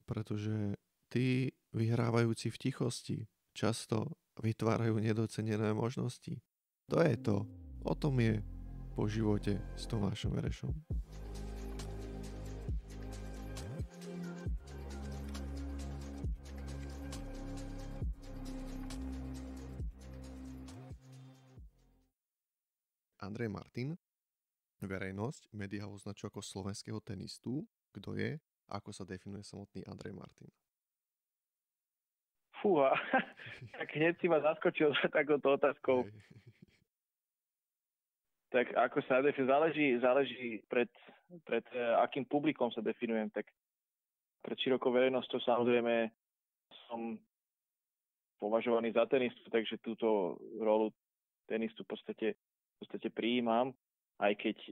pretože tí vyhrávajúci v tichosti často vytvárajú nedocenené možnosti. To je to. O tom je po živote s Tomášom Verešom. Andrej Martin. Verejnosť médiá ho označujú ako slovenského tenistu. Kto je? Ako sa definuje samotný Andrej Martin? Fúha, tak hneď si ma zaskočil za takouto otázkou. Hej. Tak ako sa definuje, záleží pred akým publikom sa definujem. Tak pred širokou verejnosťou samozrejme som považovaný za tenistu, takže túto rolu tenistu v podstate prijímam, aj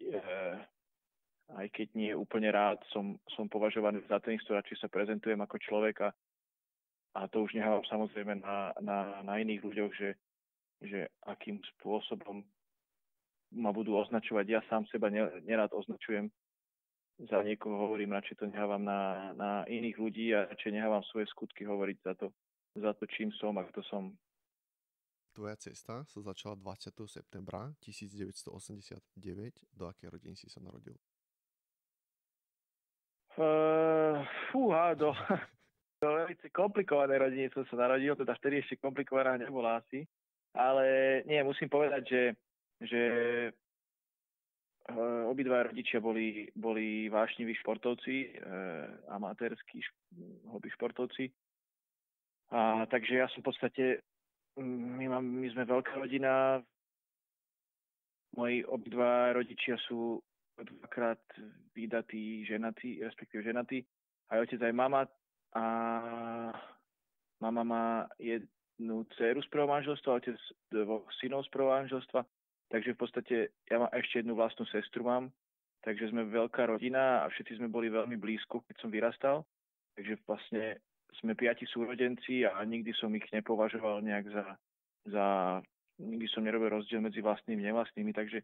keď nie úplne rád som považovaný za tenistu, radšej sa prezentujem ako človeka. A to už nechávam samozrejme na iných ľuďoch, že akým spôsobom ma budú označovať. Ja sám seba nerád označujem za niekoho, hovorím, radšej to nechávam na iných ľudí a radšej nechávam svoje skutky hovoriť za to, čím som a kto som. Tvoja cesta sa začala 20. septembra 1989. Do akej rodiny si sa narodil? Do veľmi komplikovanej rodiny som sa narodil, teda vtedy ešte komplikovaná nebola asi. Ale nie, musím povedať, že obidva rodičia boli vášniví športovci, amatérski hobby športovci. A takže ja som v podstate, my sme veľká rodina, moji obidva rodičia sú dvakrát vydatí, respektíve ženatí, aj otec, aj mama. A mama má jednu dceru z prvého manželstva, otec dvoch synov z prvého manželstva. Takže v podstate ja mám ešte jednu vlastnú sestru mám. Takže sme veľká rodina a všetci sme boli veľmi blízko, keď som vyrastal. Takže vlastne sme 5 súrodenci a nikdy som ich nepovažoval nejak nikdy som nerobil rozdiel medzi vlastnými a nevlastnými. Takže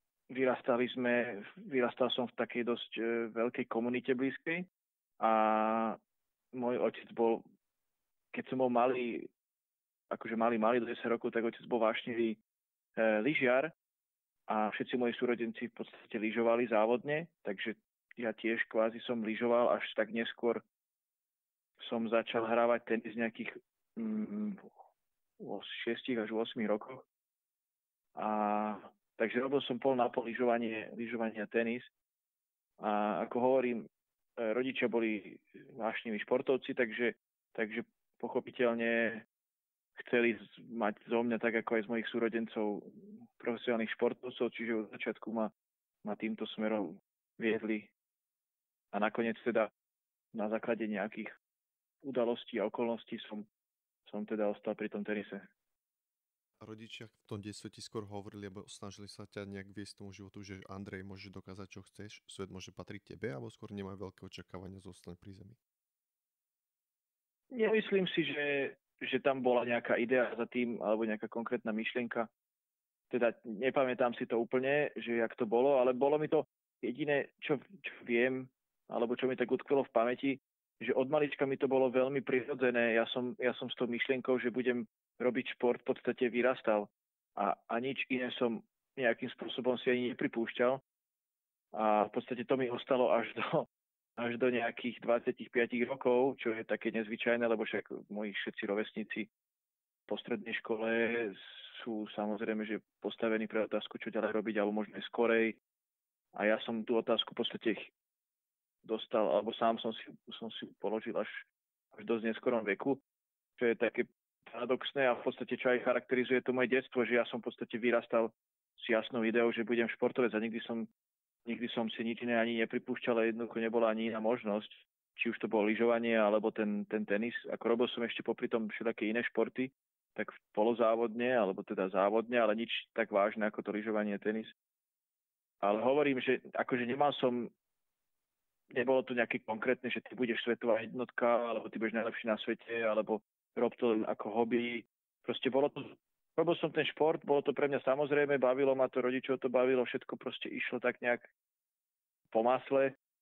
vyrastal som v takej dosť veľkej komunite blízkej a môj otec bol, keď som bol malý, akože malý do 10 rokov, tak otec bol vášnivý lyžiar a všetci moji súrodenci v podstate lyžovali závodne, takže ja tiež kvázi som lyžoval, až tak neskôr som začal hrávať tenis nejakých 6 až 8 rokoch. Takže robil som pol na pol lyžovanie a tenis. A ako hovorím, rodičia boli vášniví športovci, takže pochopiteľne chceli mať zo mňa, tak ako aj z mojich súrodencov, profesionálnych športovcov, čiže od začiatku ma týmto smerom viedli. A nakoniec teda na základe nejakých udalostí a okolností som teda ostal pri tom tenise. Rodičia v tom detstve ti skôr hovorili, alebo snažili sa ťa nejak viesť tomu životu, že Andrej, môže dokázať, čo chceš, svet môže patriť tebe, alebo skôr nemajú veľké očakávania zostať pri zemi? Nemyslím si, že tam bola nejaká idea za tým, alebo nejaká konkrétna myšlienka. Teda nepamätám si to úplne, že jak to bolo, ale bolo mi to jediné, čo viem, alebo čo mi tak utkvelo v pamäti, že od malička mi to bolo veľmi prirodzené. Ja som s tou myšlienkou, že budem robiť šport, v podstate vyrastal. A nič iné som nejakým spôsobom si ani nepripúšťal. A v podstate to mi ostalo až do nejakých 25 rokov, čo je také nezvyčajné, lebo však moji všetci rovesníci po strednej škole sú samozrejme, že postavení pre otázku, čo ďalej robiť, alebo možno aj skorej. A ja som tú otázku v podstate dostal, alebo sám som si položil až dosť neskorom veku, čo je také paradoxné a v podstate čo aj charakterizuje to moje detstvo, že ja som v podstate vyrastal s jasnou ideou, že budem športovec a nikdy som si nič iné ani nepripúšťal a jednoducho nebola ani iná možnosť, či už to bolo lyžovanie alebo ten tenis. Ako robil som ešte popri tom všelijaké iné športy, tak polozávodne, alebo teda závodne, ale nič tak vážne ako to lyžovanie a tenis. Ale hovorím, že akože nebolo to nejaké konkrétne, že ty budeš svetová jednotka, alebo ty budeš najlepší na svete, alebo rob to ako hobby. Proste robil som ten šport, bolo to pre mňa samozrejme, bavilo ma to, rodičov to bavilo, všetko proste išlo tak nejak po masle.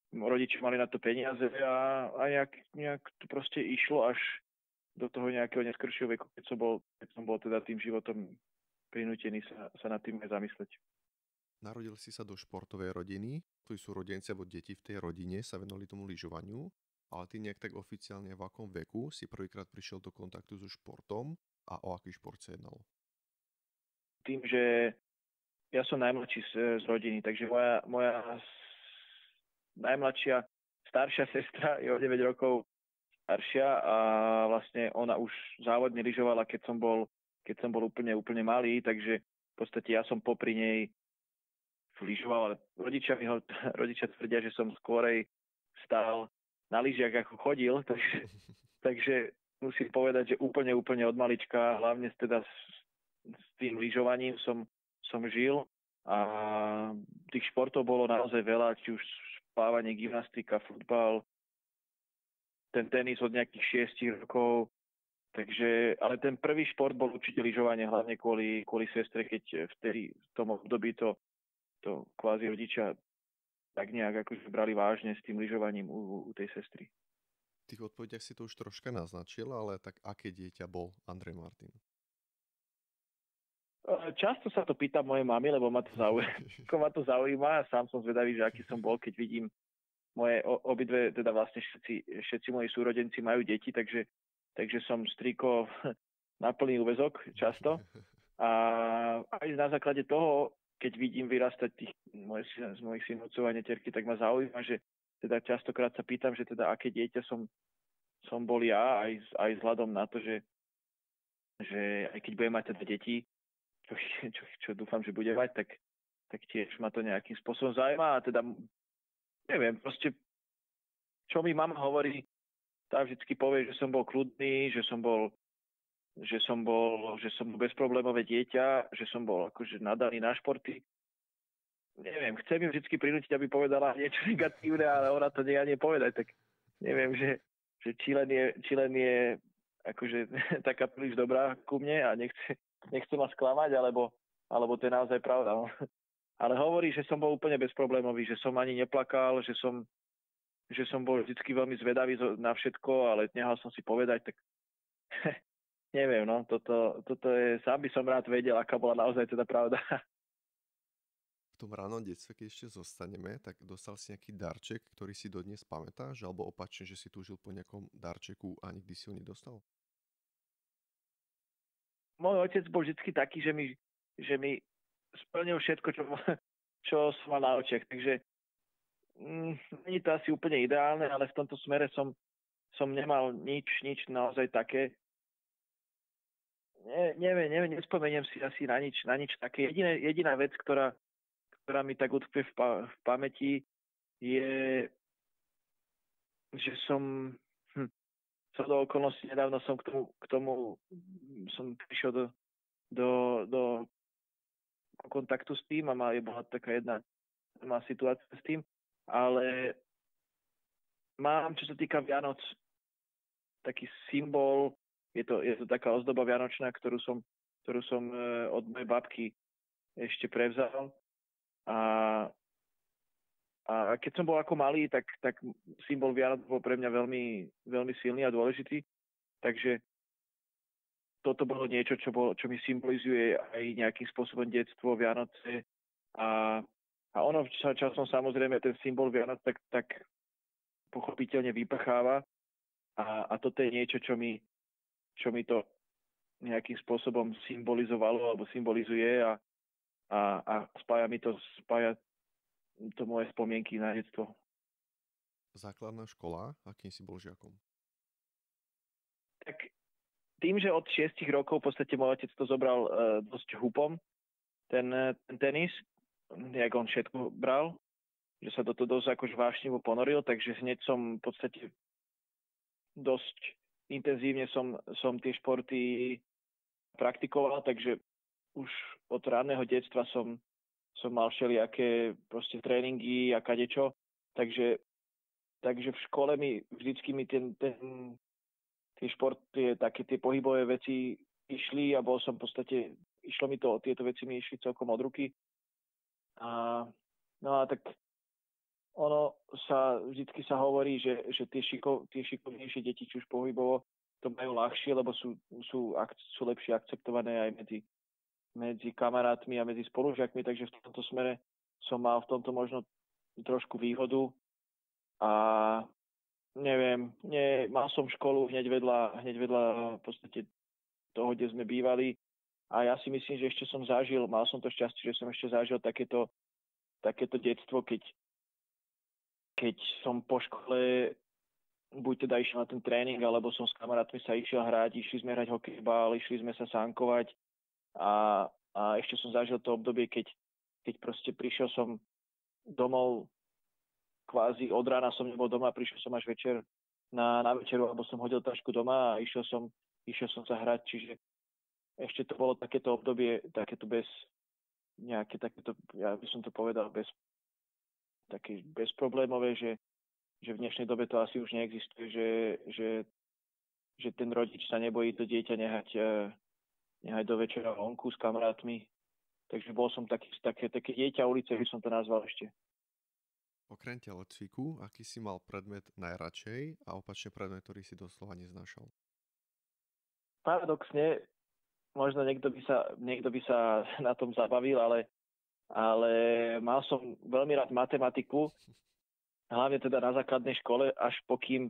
rodiči mali na to peniaze a nejak to proste išlo až do toho nejakého neskoršieho veku, keď som bol teda tým životom prinútený sa nad tým aj zamysleť. Narodil si sa do športovej rodiny, tu sú rodenci alebo deti v tej rodine, sa venovali tomu lyžovaniu, ale ty nejak tak oficiálne v akom veku si prvýkrát prišiel do kontaktu so športom a o aký šport sa jednalo? Tým, že ja som najmladší z rodiny, takže moja najmladšia staršia sestra je o 9 rokov staršia a vlastne ona už závodne lyžovala, keď som bol úplne malý, takže v podstate ja som popri nej lyžoval, ale rodičia tvrdia, že som skôrej stál na lyžiach, ako chodil, takže musím povedať, že úplne od malička, hlavne teda s tým lyžovaním som žil a tých športov bolo naozaj veľa, či už plávanie, gymnastika, futbal, ten tenis od nejakých 6 rokov. Takže, ale ten prvý šport bol určite lyžovanie, hlavne kvôli sestre, keď vtedy v tom období to kvázi rodičia tak nejak akože brali vážne s tým lyžovaním u tej sestry. V tých odpovediach si to už troška naznačil, ale tak aké dieťa bol Andrej Martin? Často sa to pýtam mojej mamy, lebo ma to zaujíma a sám som zvedavý, že aký som bol, keď vidím moje obidve, teda vlastne všetci moji súrodenci majú deti, takže som striko na plný úväzok často. A aj na základe toho, keď vidím vyrastať z mojich synovcov a netierky, tak ma zaujíma, že teda častokrát sa pýtam, že teda aké dieťa som bol ja, aj vzhľadom na to, že aj keď budem mať teda deti, čo dúfam, že bude mať, tak tiež ma to nejakým spôsobom zaujíma a teda neviem, proste čo mi mama hovorí, tá vždycky povie, že som bol kľudný, že som bol bezproblémové dieťa, že som bol akože nadaný na športy. Neviem, chcem ju vždycky prinútiť, aby povedala niečo negatívne, ale ona to nie povedať, tak neviem, že či len je akože taká príliš dobrá ku mne a nechce ma sklamať, alebo to je naozaj pravda. No. Ale hovorí, že som bol úplne bezproblémový, že som ani neplakal, že som bol vždycky veľmi zvedavý na všetko, ale nehal som si povedať, tak neviem, no, toto je, sám by som rád vedel, aká bola naozaj teda pravda. V tom ranom detstve, keď ešte zostaneme, tak dostal si nejaký darček, ktorý si dodnes pamätáš, alebo opačne, že si túžil po nejakom darčeku a nikdy si ho nedostal? Môj otec bol vždycky taký, že mi splnil všetko, čo som mal na očiach. Takže nie je to asi úplne ideálne, ale v tomto smere som nemal nič naozaj také. Neviem, nespomeniem si asi na nič také. Jediná vec, ktorá mi tak utkve v pamäti, je, že som do okolností nedávno som k tomu som prišiel do kontaktu s tým a bola taká jedna situácia s tým, ale mám, čo sa týka Vianoc, taký symbol, je to taká ozdoba vianočná, ktorú som od mojej babky ešte prevzal a keď som bol ako malý, tak symbol Vianoc bol pre mňa veľmi, veľmi silný a dôležitý. Takže toto bolo niečo, čo mi symbolizuje aj nejakým spôsobom detstvo, Vianoce. A ono časom samozrejme ten symbol Vianoc tak pochopiteľne vyprcháva. A toto je niečo, čo mi to nejakým spôsobom symbolizovalo alebo symbolizuje a spája to moje spomienky na detstvo. Základná škola, akým si bol žiakom? Tak tým, že od 6 rokov v podstate môj otec to zobral dosť hupom, ten tenis, jak on všetko bral, že sa do toho dosť akož vášnivo ponoril, takže hneď som v podstate dosť intenzívne som tie športy praktikoval, takže už od ranného detstva som mal všelijaké proste tréningy a kadečo, takže v škole tie športy, také tie pohybové veci išli a bol som v podstate, tieto veci mi išli celkom od ruky. No a tak vždycky sa hovorí, že tie šikovnejšie deti, či už pohybovo, to majú ľahšie, lebo sú lepšie akceptované aj medzi kamarátmi a medzi spolužiakmi, takže v tomto smere som mal v tomto možno trošku výhodu a neviem, mal som školu hneď vedľa v podstate toho, kde sme bývali a ja si myslím, že ešte mal som to šťastie, že som ešte zažil takéto detstvo, keď som po škole buď teda išiel na ten tréning, alebo som s kamarátmi sa išiel hrať, išli sme hrať hokejbal, išli sme sa sánkovať a ešte som zažil to obdobie, keď proste prišiel som domov, kvázi od rána som nebol doma, prišiel som až večer na večeru, alebo som hodil tašku doma a išiel som sa hrať, čiže ešte to bolo takéto obdobie, takéto bez nejaké takéto, ja by som to povedal, také bezproblémové, že v dnešnej dobe to asi už neexistuje, že ten rodič sa nebojí to dieťa nehať do večera vonku s kamarátmi. Takže bol som také dieťa ulice, by som to nazval ešte. Okrem telocviku, aký si mal predmet najradšej a opačne predmet, ktorý si doslova neznášal? Paradoxne, možno niekto by sa na tom zabavil, ale mal som veľmi rád matematiku, hlavne teda na základnej škole, až pokým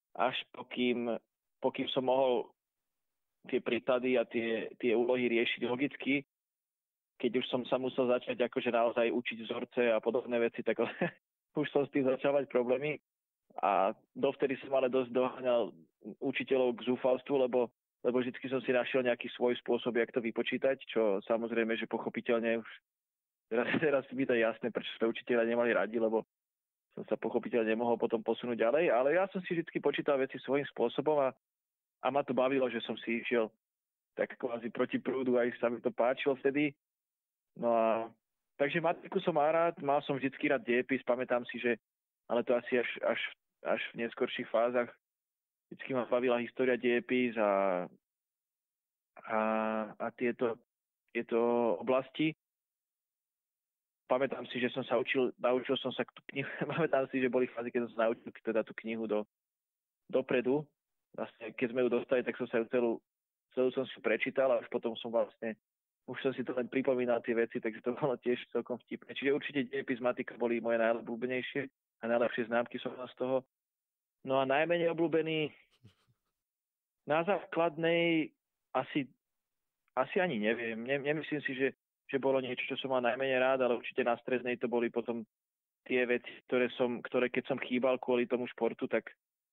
som mohol tie príklady a tie úlohy riešiť logicky. Keď už som sa musel začať akože naozaj učiť vzorce a podobné veci, tak už som s tým začal mať problémy. A dovtedy som ale dosť doháňal učiteľov k zúfalstvu, lebo vždycky som si našiel nejaký svoj spôsob, jak to vypočítať, čo samozrejme, že pochopiteľne už teraz mi to je jasné, prečo sa učiteľa nemali radi, lebo som sa pochopiteľne nemohol potom posunúť ďalej, ale ja som si vždy počítal veci svojím spôsobom a ma to bavilo, že som si išiel tak kvázi proti prúdu, aj sa mi to páčilo vtedy. No a takže matiku som mal som vždycky rád dejepis, pamätám si, že ale to asi až v neskorších fázach vždycky ma bavila história, dejepis a tieto oblasti. Pamätám si, že som sa naučil som sa tú knihu, pamätám si, že boli fázy, keď som sa naučil teda tú knihu dopredu. Vlastne, keď sme ju dostali, tak som sa ju celú som si prečítal a už potom som si to len pripomínal tie veci, takže to bolo tiež celkom vtipné. Čiže určite dejepis, matika boli moje najobľúbenejšie a najlepšie známky som mal z toho. No a najmenej obľúbený na základnej asi ani neviem. Nemyslím si, že bolo niečo, čo som mal najmenej rád, ale určite na strednej to boli potom tie veci, ktoré keď som chýbal kvôli tomu športu, tak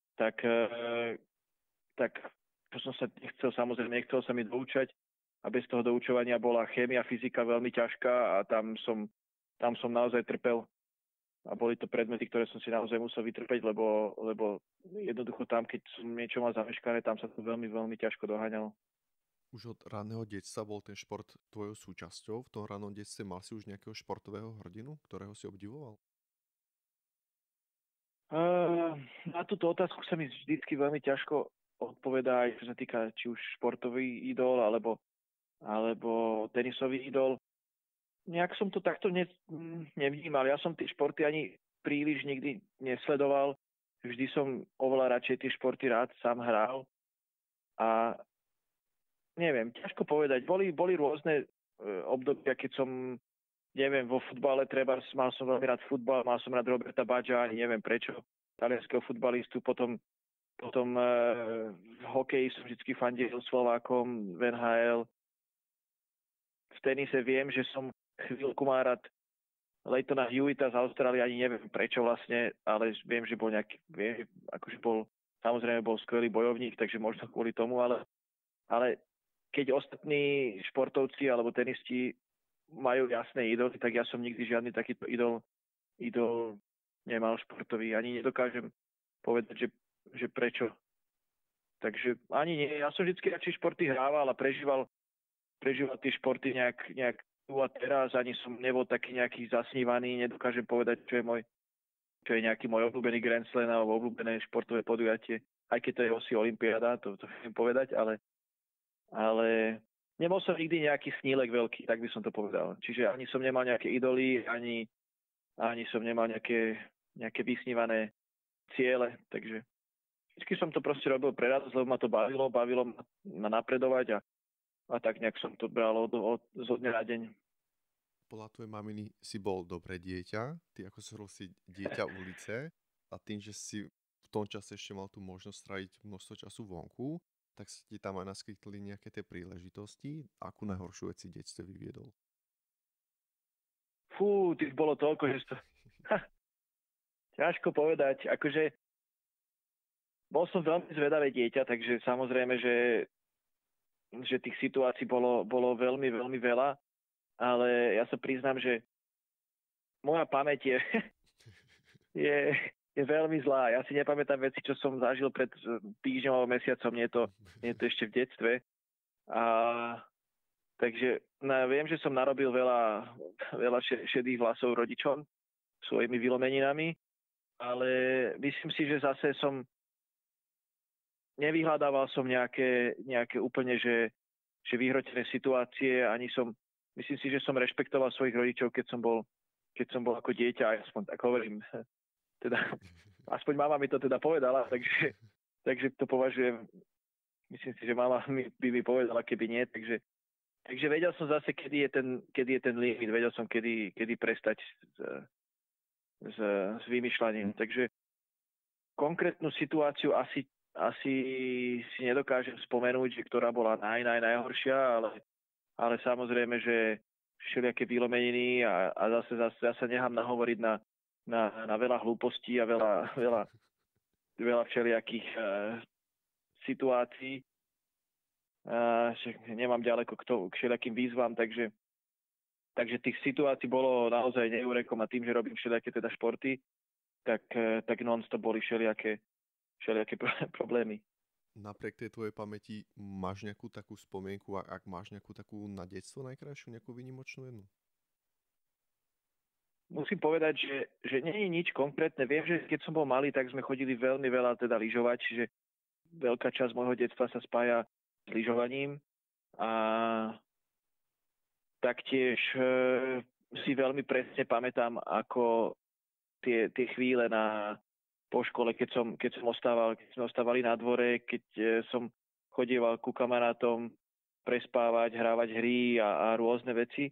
to som sa nechcel sa mi doučať a bez toho doučovania bola chémia, fyzika veľmi ťažká a tam som naozaj trpel a boli to predmety, ktoré som si naozaj musel vytrpeť, lebo jednoducho tam, keď som niečo mal zameškané, tam sa to veľmi, veľmi ťažko doháňalo. Už od ranného detstva bol ten šport tvojou súčasťou? V tom rannom detstve mal si už nejakého športového hrdinu, ktorého si obdivoval? Na túto otázku sa mi vždycky veľmi ťažko odpovedá, aj čo sa týka či už športový idol, alebo tenisový idol. Nejak som to takto nevnímal. Ja som tie športy ani príliš nikdy nesledoval. Vždy som oveľa radšej tie športy rád sám hral. A neviem, ťažko povedať. Boli rôzne obdobia, keď som, neviem, vo futbale mal som veľmi rád futbal, mal som rád Roberta Baggia, ani neviem prečo, talianskeho futbalistu, potom v hokeji som vždy fandil Slovákom v NHL. V tenise viem, že som chvíľku mal rád Leightona Hewita z Austrálie, ani neviem prečo vlastne, ale viem, že bol samozrejme bol skvelý bojovník, takže možno kvôli tomu, ale keď ostatní športovci alebo tenisti majú jasné idoly, tak ja som nikdy žiadny takýto idol nemal športový. Ani nedokážem povedať, že prečo. Takže ani nie. Ja som vždy radšej športy hrával a prežíval tie športy nejak tu a teraz. Ani som nebol taký nejaký zasnívaný. Nedokážem povedať, čo je nejaký môj obľúbený Grand Slam alebo obľúbené športové podujatie. Aj keď to je asi olympiáda, to viem povedať, ale nebol som nikdy nejaký snílek veľký, tak by som to povedal. Čiže ani som nemal nejaké idoly, ani som nemal nejaké nejaké vysnívané ciele, takže vždy som to proste robil pre radosť, lebo ma to bavilo ma napredovať a tak nejak som to bral zo dňa na deň. Podľa tvojej maminy si bol dobré dieťa, ty ako si hovoril, si dieťa ulice a tým, že si v tom čase ešte mal tú možnosť stráviť množstvo času vonku, tak sa ti tam aj naskytli nejaké tie príležitosti. Akú najhoršiu vec si v detstve vyviedol? Fú, tých bolo toľko, že to... Ťažko povedať. Akože bol som veľmi zvedavé dieťa, takže samozrejme, že tých situácií bolo veľmi, veľmi veľa, ale ja sa priznám, že moja pamäť je, je veľmi zlá. Ja si nepamätám veci, čo som zažil pred týždňom alebo mesiacom, nie je to ešte v detstve. A takže viem, že som narobil veľa šedých vlasov rodičom svojimi vylomeninami, ale myslím si, že zase nevyhľadával som nejaké úplne, že vyhrotené situácie, myslím si, že som rešpektoval svojich rodičov, keď som bol ako dieťa, aspoň tak hovorím. Teda, aspoň mama mi to teda povedala, takže to považujem, myslím si, že mama by mi povedala, keby nie, takže vedel som zase, kedy je ten limit, vedel som, kedy prestať s vymýšľaním. Takže konkrétnu situáciu asi si nedokážem spomenúť, že ktorá bola najhoršia, ale samozrejme, že všelijaké vylomeniny a zase nechám nahovoriť na veľa hlúpostí a veľa všelijakých situácií. Nemám ďaleko k všelijakým výzvam, takže tých situácií bolo naozaj neúrekom a tým, že robím všelijaké teda športy, tak non-stop boli všelijaké problémy. Napriek tej tvojej pamäti máš nejakú takú spomienku, ak máš nejakú takú na detstvo najkrajšiu, nejakú výnimočnú jednu? Musím povedať, že nie je nič konkrétne. Viem, že keď som bol malý, tak sme chodili veľmi veľa teda lyžovať, čiže veľká časť môjho detstva sa spája s lyžovaním a taktiež si veľmi presne pamätám, ako tie chvíle po škole, keď sme ostávali na dvore, keď som chodieval ku kamarátom prespávať, hrávať hry a rôzne veci.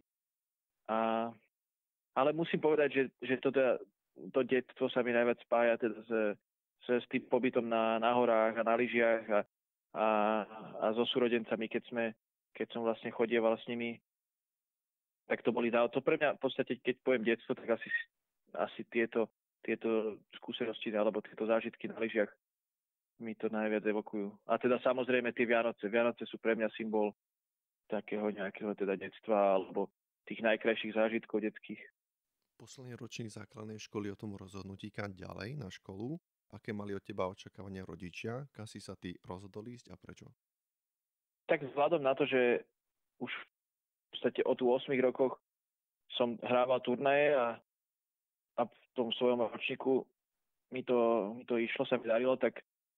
Ale musím povedať, že to detstvo sa mi najviac spája teda s tým pobytom na horách a na lyžiach a so súrodencami, keď som vlastne chodieval s nimi. Tak to boli to pre mňa v podstate, keď poviem detstvo, tak asi tieto skúsenosti alebo tieto zážitky na lyžiach mi to najviac evokujú. A teda samozrejme tie Vianoce. Vianoce sú pre mňa symbol takého nejakého teda detstva alebo tých najkrajších zážitkov detských. Posledný ročník základnej školy o tom rozhodnutí kam ďalej na školu. Aké mali od teba očakávania rodičia? Kam si sa ty rozhodol ísť a prečo? Tak vzhľadom na to, že už v podstate od 8 rokoch som hrával turnaje a v tom svojom ročníku mi to išlo, sa mi darilo, tak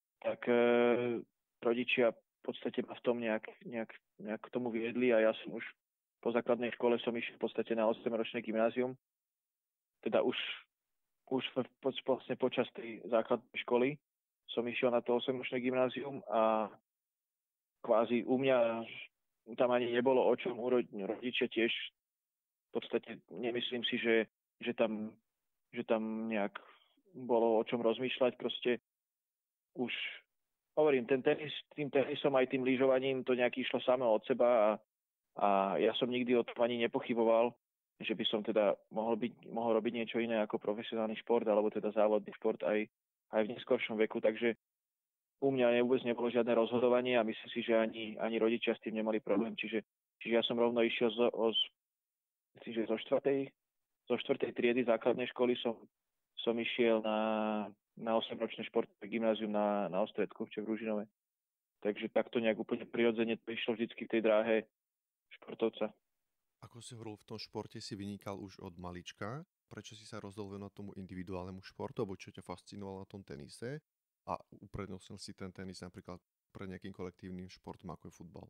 rodičia v podstate ma v tom nejak k tomu viedli a ja som už po základnej škole som išiel v podstate na 8-ročné gymnázium. Teda už vlastne počas tej základnej školy som išiel na to 8-ročné gymnázium a kvázi u mňa tam ani nebolo o čom, rodičia tiež v podstate nemyslím si, že tam nejak bolo o čom rozmýšľať. Proste už hovorím, tým tenisom aj tým lyžovaním to nejak išlo samé od seba a ja som nikdy o tom ani nepochyboval, že by som teda mohol robiť niečo iné ako profesionálny šport alebo teda závodný šport aj v neskoršom veku. Takže u mňa vôbec nebolo žiadne rozhodovanie a myslím si, že ani rodičia s tým nemali problém. Čiže ja som rovno išiel myslím, že zo 4. triedy základnej školy som išiel na 8-ročné športové gymnázium na Ostredku v Ružinove. Takže takto nejak úplne prirodzene to išlo vždycky v tej dráhe športovca. Ako si hovoril, v tom športe si vynikal už od malička. Prečo si sa rozhodol venovať tomu individuálnemu športu, alebo čo ťa fascinovalo na tom tenise? A uprednostnil si ten tenis napríklad pred nejakým kolektívnym športom, ako je futbal?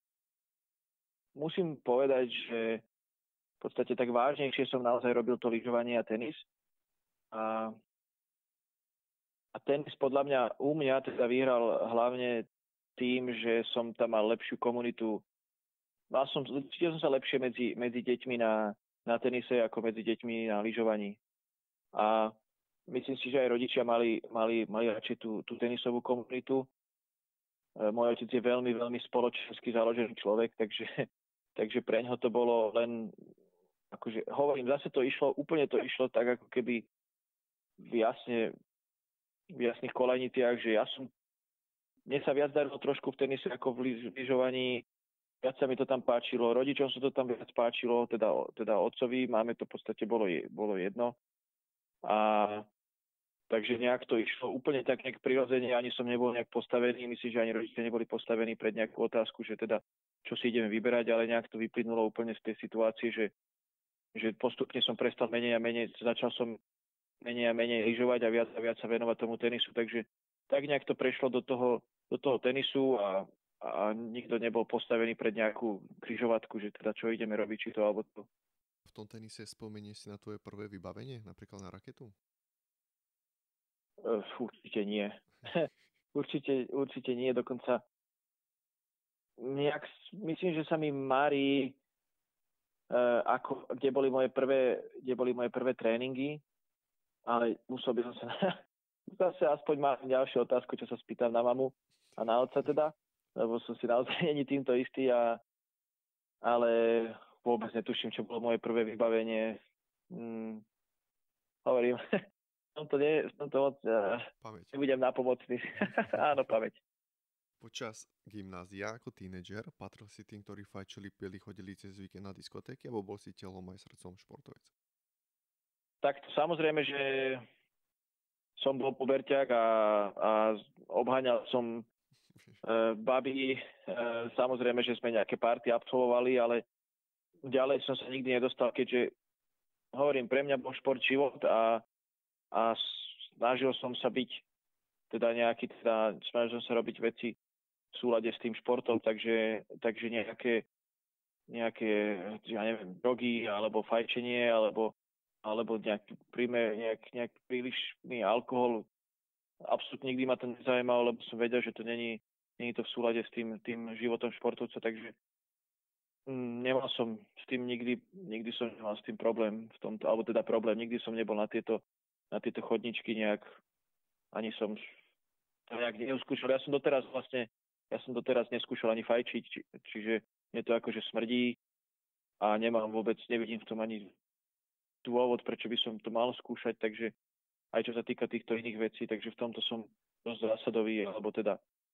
Musím povedať, že v podstate tak vážnejšie som naozaj robil to lyžovanie a tenis. A A tenis podľa mňa, u mňa teda vyhral hlavne tým, že som tam mal lepšiu komunitu. Cítil som sa lepšie medzi deťmi na tenise ako medzi deťmi na lyžovaní. A myslím si, že aj rodičia mali radšej tú tenisovú komunitu. Môj otec je veľmi, veľmi spoločensky založený človek, takže pre ňoho to bolo len, akože hovorím, zase úplne to išlo tak, ako keby v jasných kolenitiach, že mne sa viac darilo trošku v tenise ako v lyžovaní, viac sa mi to tam páčilo, rodičom sa to tam viac páčilo, teda otcovi, máme to v podstate bolo jedno. A takže nejak to išlo úplne tak nejak prirodzene, ani som nebol nejak postavený, myslím, že ani rodičia neboli postavení pred nejakú otázku, že teda čo si ideme vyberať, ale nejak to vyplynulo úplne z tej situácie, že postupne som prestal začal som menej a menej lyžovať a viac sa venovať tomu tenisu, takže tak nejak to prešlo do toho tenisu a nikto nebol postavený pred nejakú križovatku, že teda čo ideme robiť, či to alebo to. V tom tenise spomenieš si na tvoje prvé vybavenie, napríklad na raketu? Určite nie. určite nie, dokonca nejak, myslím, že sa mi mári, kde boli moje prvé tréningy, ale musel by som sa zase aspoň mám ďalšiu otázku, čo sa spýtam na mamu a na otca teda, lebo som si naozaj není týmto istý, ale vôbec netuším, čo bolo moje prvé vybavenie. Hovorím, v tomto moc nebudem nápomocný. Áno, pamäť. Počas gymnázia ako tínedžer patril si tým, ktorí fajčili, pili, chodili cez víkend na diskotéky, alebo bol si telom aj srdcom športovec? Tak samozrejme, že som bol puberťák a obháňal som baby. Samozrejme, že sme nejaké party absolvovali, ale ďalej som sa nikdy nedostal, keďže hovorím, pre mňa bol šport život a snažil som sa snažil som sa robiť veci v súlade s tým športom, takže nejaké, ja neviem, drogy alebo fajčenie alebo nejaký prílišný alkohol. Absolútne nikdy ma to nezaujímalo, lebo som vedel, že to není to v súlade s tým životom športovca, takže nemal som s tým nikdy som nemal s tým problém v tomto, alebo teda problém, nikdy som nebol na tieto chodničky nejak, ani som to nejak neuskúšal. Ja som doteraz neskúšal ani fajčiť, čiže mne to akože smrdí a nevidím v tom ani dôvod, prečo by som to mal skúšať, takže aj čo sa týka týchto iných vecí, takže v tomto som dosť zásadový, alebo teda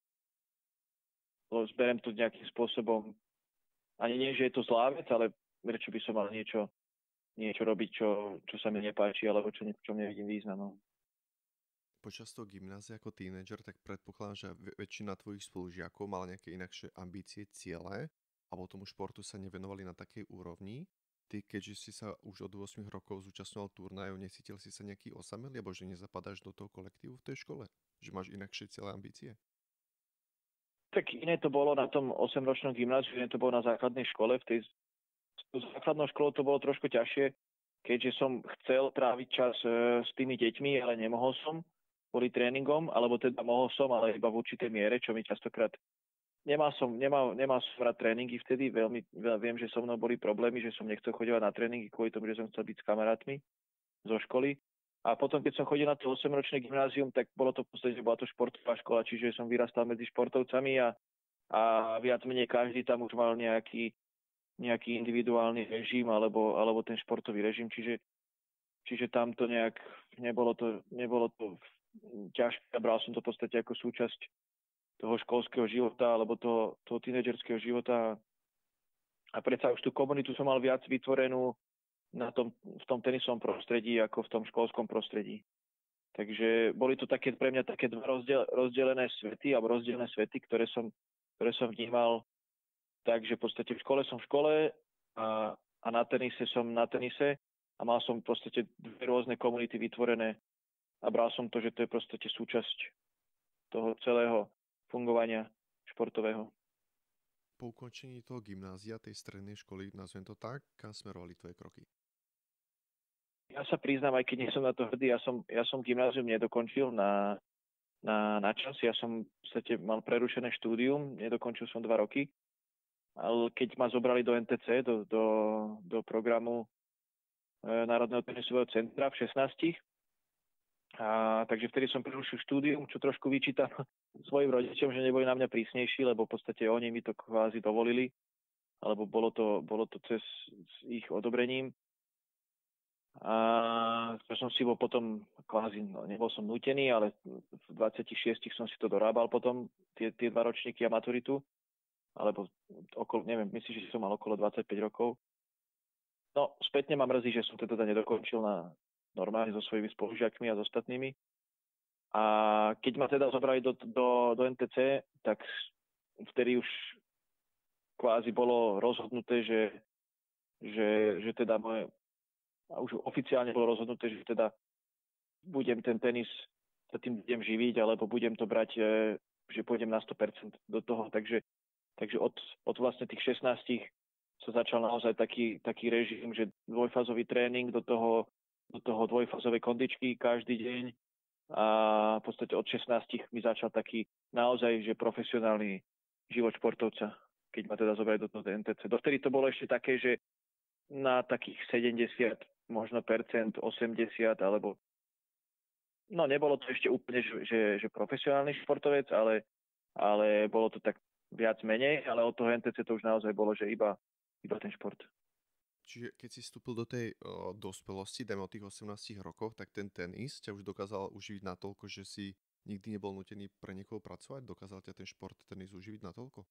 zberiem to nejakým spôsobom. Ani nie, že je to zlá vec, ale prečo by som mal niečo robiť, čo sa mi nepáči, alebo čo nevidím význam. Počas toho gymnázia ako tínedžer, tak predpokladám, že väčšina tvojich spolužiakov mala nejaké inakšie ambície, ciele a tomu športu sa nevenovali na takej úrovni. Ty, keďže si sa už od 8 rokov zúčastňoval turnajov, necítil si sa nejaký osamelý, alebo že nezapadáš do toho kolektívu v tej škole? Že máš inakšie ciele, ambície? Tak iné to bolo na tom 8-ročnom gymnáziu, iné to bolo na základnej škole. V tej základnou školou to bolo trošku ťažšie, keďže som chcel tráviť čas s tými deťmi, ale nemohol som kvôli tréningom, alebo teda mohol som, ale iba v určitej miere, čo mi častokrát nemal som rád tréningy vtedy, viem, že so mnou boli problémy, že som nechcel chodívať na tréningy kvôli tomu, že som chcel byť s kamarátmi zo školy. A potom, keď som chodil na to 8-ročné gymnázium, tak bola to bola to športová škola, čiže som vyrastal medzi športovcami a viac menej každý tam už mal nejaký individuálny režim alebo ten športový režim, čiže tam to nejak nebolo to ťažké. Bral som to v podstate ako súčasť toho školského života alebo toho tínedžerského života. A predsa už tú komunitu som mal viac vytvorenú v tom tenisovom prostredí ako v tom školskom prostredí. Takže boli to pre mňa také dva rozdelené svety alebo rozdielne svety, ktoré som vnímal. Takže v podstate v škole som v škole a na tenise som na tenise a mal som v podstate dve rôzne komunity vytvorené a bral som to, že to je v podstate súčasť toho celého fungovania športového. Po ukončení toho gymnázia, tej strednej školy, nazvem to tak, kam smerovali tvoje kroky? Ja sa priznám, aj keď nie som na to hrdý, ja som gymnázium nedokončil na čas. Ja som v podstate mal prerušené štúdium, nedokončil som 2 roky. Ale keď ma zobrali do NTC, do programu Národného tenisového centra v 16, takže vtedy som prerušil štúdium, čo trošku vyčítam svojim rodičom, že neboli na mňa prísnejší, lebo v podstate oni mi to kvázi dovolili, alebo bolo to cez ich odobrením. A to som si bol potom kvázi, nebol som nútený, ale v 26 som si to dorábal potom, tie 2 ročníky a maturitu, alebo okolo, neviem, myslím, že som mal okolo 25 rokov. No, spätne ma mrzí, že som to teda nedokončil normálne so svojimi spolužiakmi a s ostatnými. A keď ma teda zobrali do NTC, tak vtedy už kvázi bolo rozhodnuté, že teda a už oficiálne bolo rozhodnuté, že teda budem ten tenis, sa tým budem živiť, alebo budem to brať, že pôjdem na 100% do toho. Takže od vlastne tých 16 sa začal naozaj taký režim, že dvojfázový tréning do toho dvojfázovej kondičky každý deň a v podstate od 16 mi začal taký naozaj, že profesionálny život športovca, keď ma teda zobrali do toho NTC. Dovtedy to bolo ešte také, že na takých 70 možno percent, 80 alebo no nebolo to ešte úplne, že profesionálny športovec, ale bolo to tak viac menej, ale od toho NTC to už naozaj bolo, že iba ten šport. Čiže keď si vstúpil do tej dospelosti, dajme o tých 18 rokoch, tak ten tenis ťa už dokázal uživiť natoľko, že si nikdy nebol nutený pre niekoho pracovať? Dokázal ťa ten šport, tenis uživiť natoľko?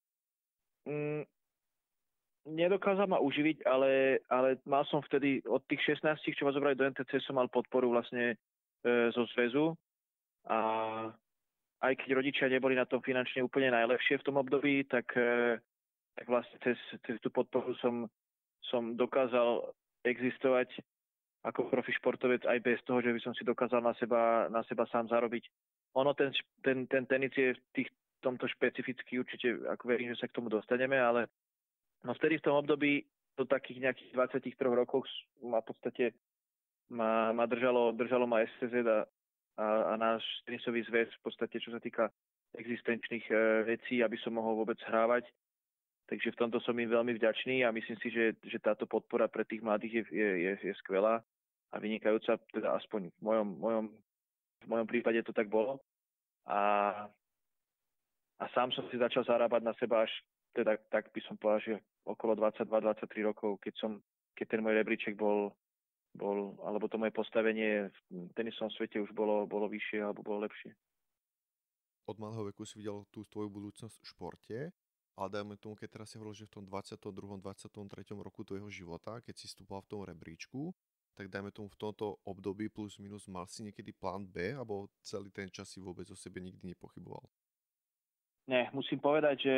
Nedokázal ma uživiť, ale mal som vtedy od tých 16, čo ma zobrali do NTC, som mal podporu vlastne zo zväzu a aj keď rodičia neboli na tom finančne úplne najlepšie v tom období, tak vlastne cez tú podporu som dokázal existovať ako profi športovec aj bez toho, že by som si dokázal na seba sám zarobiť. Ono ten tenis je v tomto špecificky určite, ako verím, že sa k tomu dostaneme, ale no vtedy v tom období do takých nejakých 23 rokov ma v podstate ma držalo ma SCZ a náš tenisový zväz v podstate, čo sa týka existenčných vecí, aby som mohol vôbec hrávať. Takže v tomto som im veľmi vďačný a myslím si, že táto podpora pre tých mladých je skvelá a vynikajúca, teda aspoň v mojom prípade to tak bolo. A sám som si začal zarábať na seba až teda tak by som povedal, že okolo 22-23 rokov, keď ten môj rebríček bol, alebo to moje postavenie v tenisovom svete už bolo vyššie alebo bolo lepšie. Od malého veku si videl tú tvoju budúcnosť v športe, ale dajme tomu, keď teraz si hovoril, že v tom 22. 23. roku tvojho života, keď si vstúpal v tom rebríčku, tak dajme tomu v tomto období plus minus mal si niekedy plán B, alebo celý ten čas si vôbec o sebe nikdy nepochyboval? Nie, musím povedať, že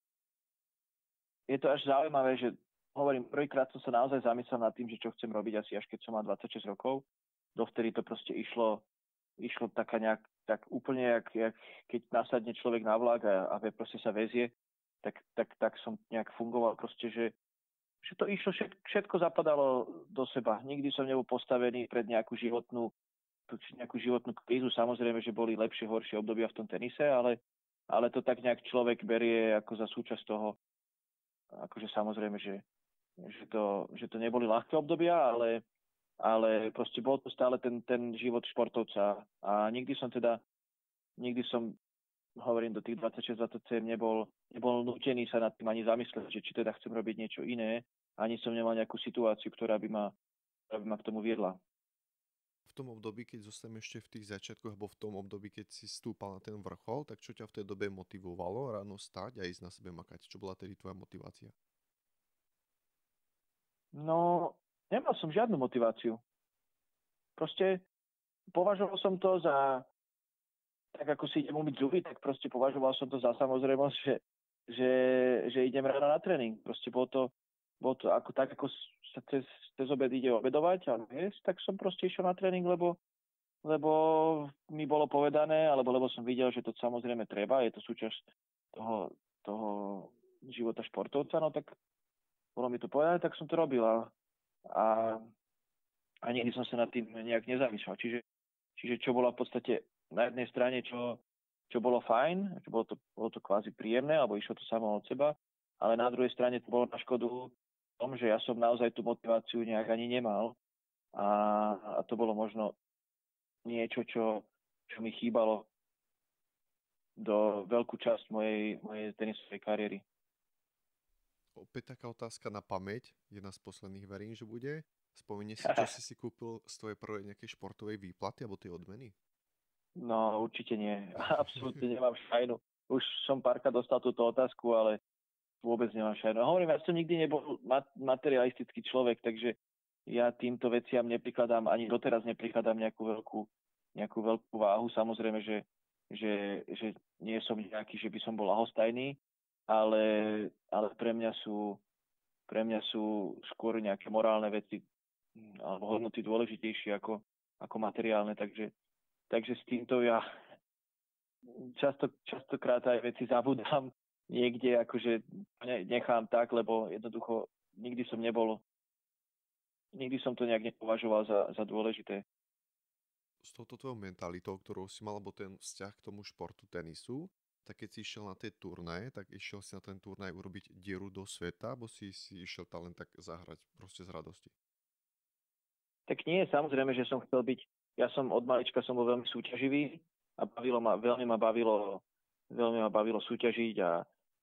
je to až zaujímavé, že hovorím, prvýkrát som sa naozaj zamyslel nad tým, že čo chcem robiť asi až keď som mal 26 rokov. Dovtedy to proste išlo taká nejak, tak úplne, jak keď nasadne človek na vlak a proste sa vezie, tak som nejak fungoval proste, že to išlo, všetko zapadalo do seba. Nikdy som nebol postavený pred nejakú životnú krízu. Samozrejme, že boli lepšie, horšie obdobia v tom tenise, ale to tak nejak človek berie ako za súčasť toho. Akože samozrejme, že to neboli ľahké obdobia, ale proste bol to stále ten život športovca. A nikdy som, hovorím, do tých 26-27 nebol nútený sa nad tým ani zamyslieť, že či teda chcem robiť niečo iné. Ani som nemal nejakú situáciu, ktorá by ma k tomu viedla. V tom období, keď zostaneme ešte v tých začiatkoch, alebo v tom období, keď si stúpal na ten vrchol, tak čo ťa v tej dobe motivovalo ráno stať a ísť na sebe makať? Čo bola tedy tvoja motivácia? No, nemal som žiadnu motiváciu. Proste považoval som to za, tak ako si idem umyť zuby, tak proste považoval som to za samozrejmosť, že idem ráno na tréning. Proste bolo to ako sa cez obed ide obedovať a jesť, tak som proste išiel na tréning, lebo mi bolo povedané, alebo lebo som videl, že to samozrejme treba, je to súčasť toho života športovca, no tak bolo mi to povedané, tak som to robil. A a nikdy som sa nad tým nejak nezamýšľal. Čiže čo bolo v podstate na jednej strane, čo bolo fajn, čo bolo to kvázi príjemné, alebo išlo to samo od seba, ale na druhej strane to bolo na škodu v tom, že ja som naozaj tú motiváciu nejak ani nemal a to bolo možno niečo, čo mi chýbalo do veľkú časť mojej tenisovej kariéry. Opäť taká otázka na pamäť, jedna z posledných, verím, že bude. Spomenie si, čo si kúpil z tvojej prvej nejakej športovej výplaty alebo tej odmeny? No, určite nie. Absolútne nemám šajnu. Už som párkrát dostal túto otázku, ale vôbec nemám šajnu. Hovorím, ja som nikdy nebol materialistický človek, takže ja týmto veciam neprikladám, ani doteraz neprikladám nejakú veľkú váhu. Samozrejme, že nie som nejaký, že by som bol ľahostajný, ale pre mňa sú skôr nejaké morálne veci alebo hodnoty dôležitejšie ako materiálne, takže s týmto ja častokrát aj veci zabudám niekde, akože nechám tak, lebo jednoducho nikdy som to nejak nepovažoval za dôležité. S touto tvojou mentalitou, ktorou si mal, alebo ten vzťah k tomu športu tenisu, tak keď si išiel na tie turnaje, tak išiel si na ten turnaj urobiť dieru do sveta, alebo si išiel tam len tak zahrať proste z radosti? Tak nie, samozrejme, že som chcel byť. Ja som od malička som bol veľmi súťaživý a veľmi ma bavilo súťažiť a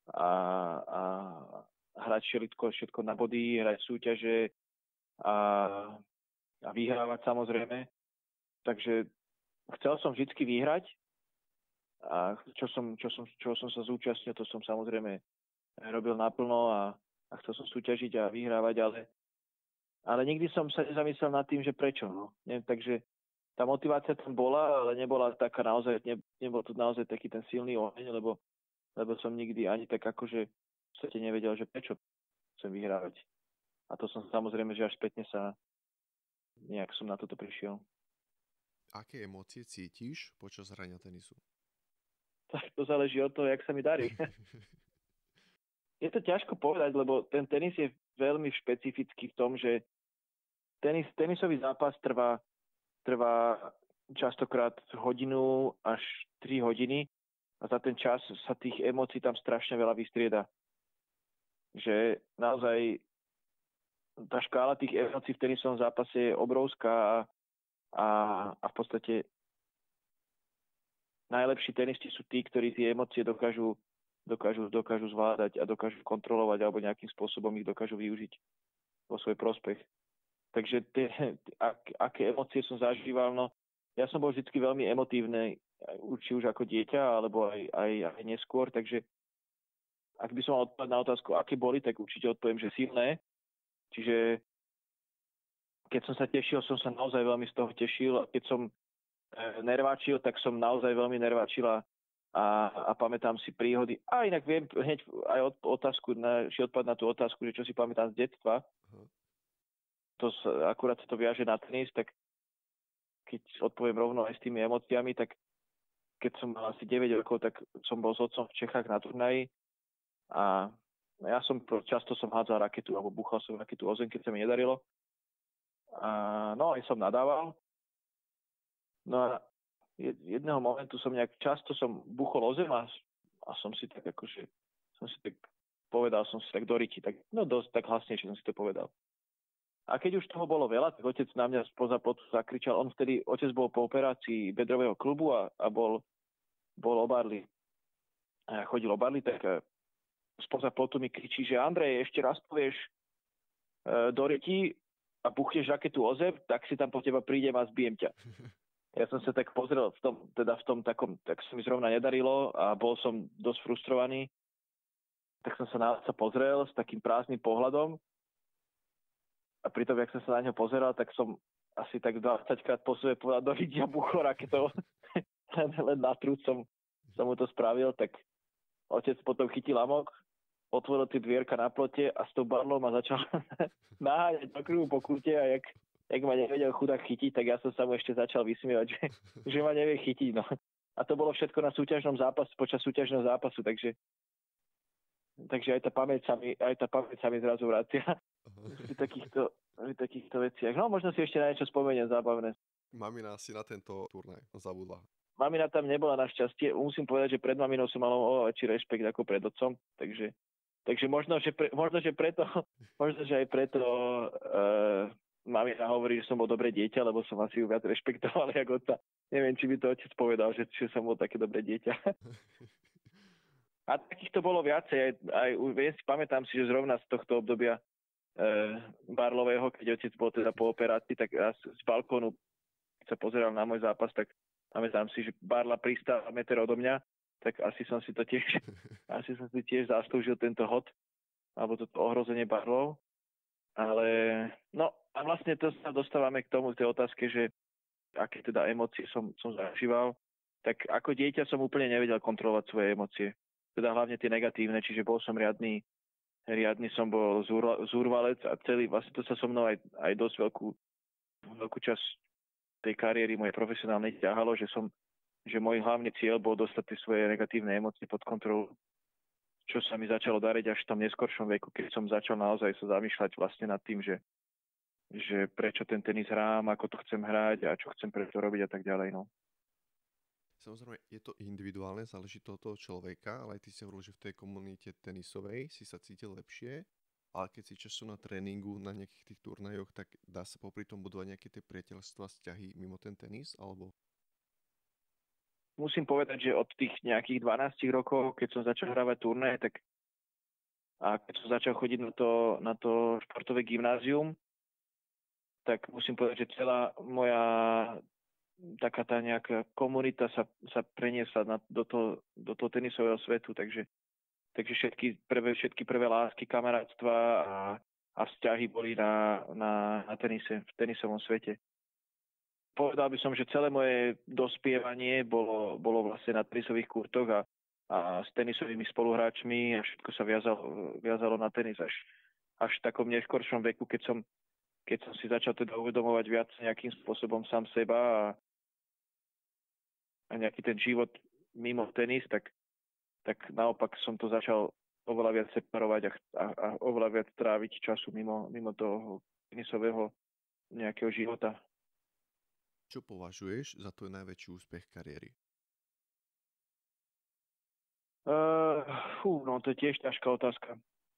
hrať všetko na body, hrať súťaže a vyhrávať samozrejme. Takže chcel som vždycky vyhrať a čo som sa zúčastnil, to som samozrejme robil naplno a chcel som súťažiť a vyhrávať, ale nikdy som sa nezamyslel nad tým, že prečo. No. Takže tá motivácia tam bola, ale nebola taká naozaj, nebol tu naozaj taký ten silný oheň, lebo som nikdy ani tak akože v podstate nevedel, že prečo chcem vyhrávať. A to som samozrejme, že až spätne sa nejak som na toto prišiel. Aké emócie cítiš počas hrania tenisu? Tak to záleží od toho, jak sa mi darí. Je to ťažko povedať, lebo ten tenis je veľmi špecifický v tom, že tenisový zápas trvá častokrát hodinu až 3 hodiny a za ten čas sa tých emócií tam strašne veľa vystrieda. Že naozaj tá škála tých emócií v tenisovom zápase je obrovská a v podstate najlepší tenisti sú tí, ktorí tie emócie dokážu zvládať a dokážu kontrolovať alebo nejakým spôsobom ich dokážu využiť vo svoj prospech. Takže aké emócie som zažíval, no ja som bol vždy veľmi emotívny, či už ako dieťa, alebo aj neskôr, takže ak by som mal odpovedať na otázku, aké boli, tak určite odpoviem, že silné. Čiže keď som sa tešil, som sa naozaj veľmi z toho tešil. A keď som nerváčil, tak som naozaj veľmi nerváčil a pamätám si príhody. A inak viem hneď aj odpovedať na tú otázku, že čo si pamätám z detstva. Akurát sa to viaže na tenis, tak keď odpoviem rovno aj s tými emóciami, tak keď som mal asi 9 rokov, tak som bol s otcom v Čechách na turnaji a ja často som hádzal raketu alebo búchal som raketu o zem, keď sa mi nedarilo. No aj som nadával. No a jedného momentu som často buchol o zem a som si tak povedal, som si tak do ryti, tak dosť tak hlasnejšie som si to povedal. A keď už toho bolo veľa, tak otec na mňa spoza plotu zakričal. Otec bol po operácii bedrového klubu a bol o barli. A ja chodil o barli, tak spoza plotu mi kričí, že Andrej, ešte raz povieš do ryti a buchneš raketu o zem, tak si tam po teba prídem a zbijem ťa. Ja som sa tak pozrel v tom takom, tak sa mi zrovna nedarilo a bol som dosť frustrovaný. Tak som sa pozrel s takým prázdnym pohľadom a pritom, jak som sa na ňo pozeral, tak som asi tak 20 krát po sebe povedal do ryti a buchol raketou. Len na trúd som mu to spravil, tak otec potom chytil amok, otvoril tie dvierka na plote a s tou barlou ma začal naháňať do kruhu po kúte a jak ma nevedel chudák chytiť, tak ja som sa mu ešte začal vysmievať, že ma nevie chytiť. No. A to bolo všetko na súťažnom zápasu, počas súťažného zápasu, takže aj tá pamäť sa mi zrazu vracia. pri takýchto veciach. No, možno si ešte na niečo spomeniem zábavné. Mamina si na tento turnaj zabudla. Mamina tam nebola našťastie. Musím povedať, že pred maminou som mal oveľa väčší rešpekt ako pred otcom, takže možno, že preto, možno, že aj preto mamina hovorí, že som bol dobré dieťa, lebo som asi ju viac rešpektoval ako otca. Neviem, či by to otec povedal, že som bol také dobré dieťa. A takýchto bolo viacej. Aj pamätám si, že zrovna z tohto obdobia Barlového, keď otec bol teda po operácii, tak z balkónu, keď sa pozeral na môj zápas, tak pamätám si, že Barla pristál meter odo mňa, tak asi som si tiež zaslúžil tento hod, alebo toto ohrozenie Barlov. Ale no a vlastne to sa dostávame k tomu, k tej otázke, že aké teda emócie som zažíval. Tak ako dieťa som úplne nevedel kontrolovať svoje emócie. Teda hlavne tie negatívne, čiže bol som riadny som bol zúrvalec a celý, vlastne to sa so mnou aj dosť veľkú časť tej kariéry mojej profesionálnej ťahalo, že môj hlavný cieľ bol dostať tie svoje negatívne emócie pod kontrolu, čo sa mi začalo dariť až v tom neskoršom veku, keď som začal naozaj sa zamýšľať vlastne nad tým, že prečo ten tenis hrám, ako to chcem hrať a čo chcem preto robiť a tak ďalej. No. Samozrejme, je to individuálne, záleží to od toho človeka, ale aj ty si hovoril, že v tej komunite tenisovej si sa cítil lepšie, ale keď si času na tréningu, na nejakých tých turnajoch, tak dá sa popri tom budovať nejaké tie priateľstvá, vzťahy mimo ten tenis, alebo? Musím povedať, že od tých nejakých 12 rokov, keď som začal hrávať turnaje, tak a keď som začal chodiť na to športové gymnázium, tak musím povedať, že celá moja taká tá nejaká komunita sa preniesla do toho tenisového svetu, takže všetky prvé lásky, kamarátstva a vzťahy boli na tenise, v tenisovom svete. Povedal by som, že celé moje dospievanie bolo vlastne na tenisových kurtoch a s tenisovými spoluhráčmi a všetko sa viazalo na tenis až v takom neskoršom veku, keď som si začal teda uvedomovať viac nejakým spôsobom sám seba a nejaký ten život mimo tenis, tak naopak som to začal oveľa viac separovať a oveľa viac tráviť času mimo toho tenisového nejakého života. Čo považuješ za tvoj najväčší úspech kariéry? No to je tiež ťažká otázka.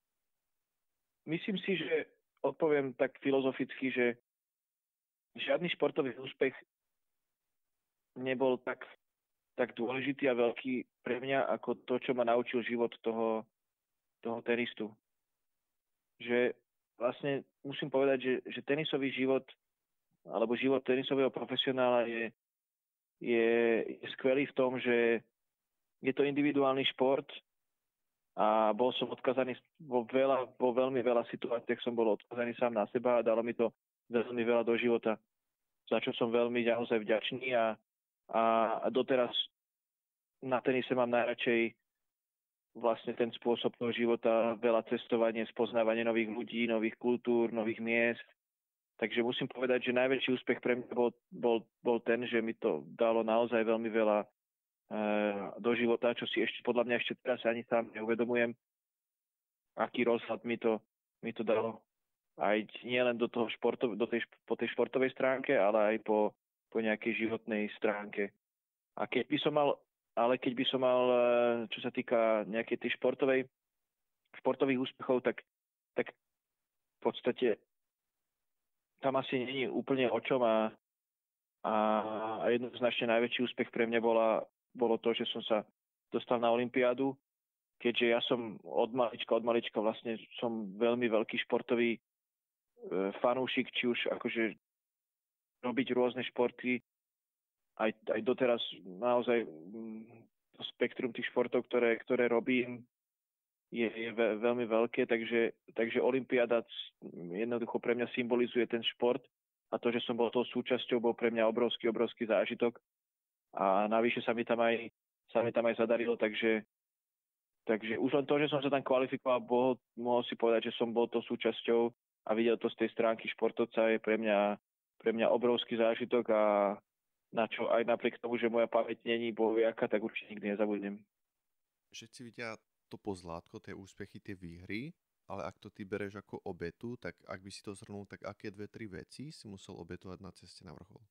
Myslím si, že odpoviem tak filozoficky, že žiadny športový úspech nebol tak dôležitý a veľký pre mňa ako to, čo ma naučil život toho tenistu. Že vlastne musím povedať, že tenisový život alebo život tenisového profesionála je skvelý v tom, že je to individuálny šport a bol som odkazaný vo veľmi veľa situáciách som bol odkazaný sám na seba a dalo mi to veľmi veľa do života, za čo som veľmi naozaj vďačný a doteraz na tenise mám najradšej vlastne ten spôsob toho života, veľa cestovanie, spoznávanie nových ľudí, nových kultúr, nových miest. Takže musím povedať, že najväčší úspech pre mňa bol ten, že mi to dalo naozaj veľmi veľa do života, čo si podľa mňa ešte teraz ani sám neuvedomujem, aký rozhľad mi to dalo. Aj nielen do toho po tej športovej stránke, ale aj po nejakej životnej stránke. A keď by som mal, čo sa týka nejakej tej športových úspechov, tak v podstate tam asi nie je úplne o čom a jednoznačne najväčší úspech pre mňa bolo to, že som sa dostal na olympiádu, keďže ja som od malička vlastne som veľmi veľký športový fanúšik, či už akože robiť rôzne športy, aj doteraz naozaj to spektrum tých športov, ktoré robím, je veľmi veľké, takže olympiáda jednoducho pre mňa symbolizuje ten šport a to, že som bol tou súčasťou, bol pre mňa obrovský zážitok a navyše sa mi tam aj zadarilo, takže už len to, že som sa tam kvalifikoval, mohol si povedať, že som bol tou súčasťou a videl to z tej stránky športovca, je pre mňa obrovský zážitok a na čo aj napriek tomu, že moja pamäť není bohviaká, tak určite nikdy nezabudnem. Všetci vidia to pozlátko, tie úspechy, tie výhry, Ale ak to ty bereš ako obetu, tak ak by si to zhrnul, tak aké 2-3 veci si musel obetovať na ceste na vrchol?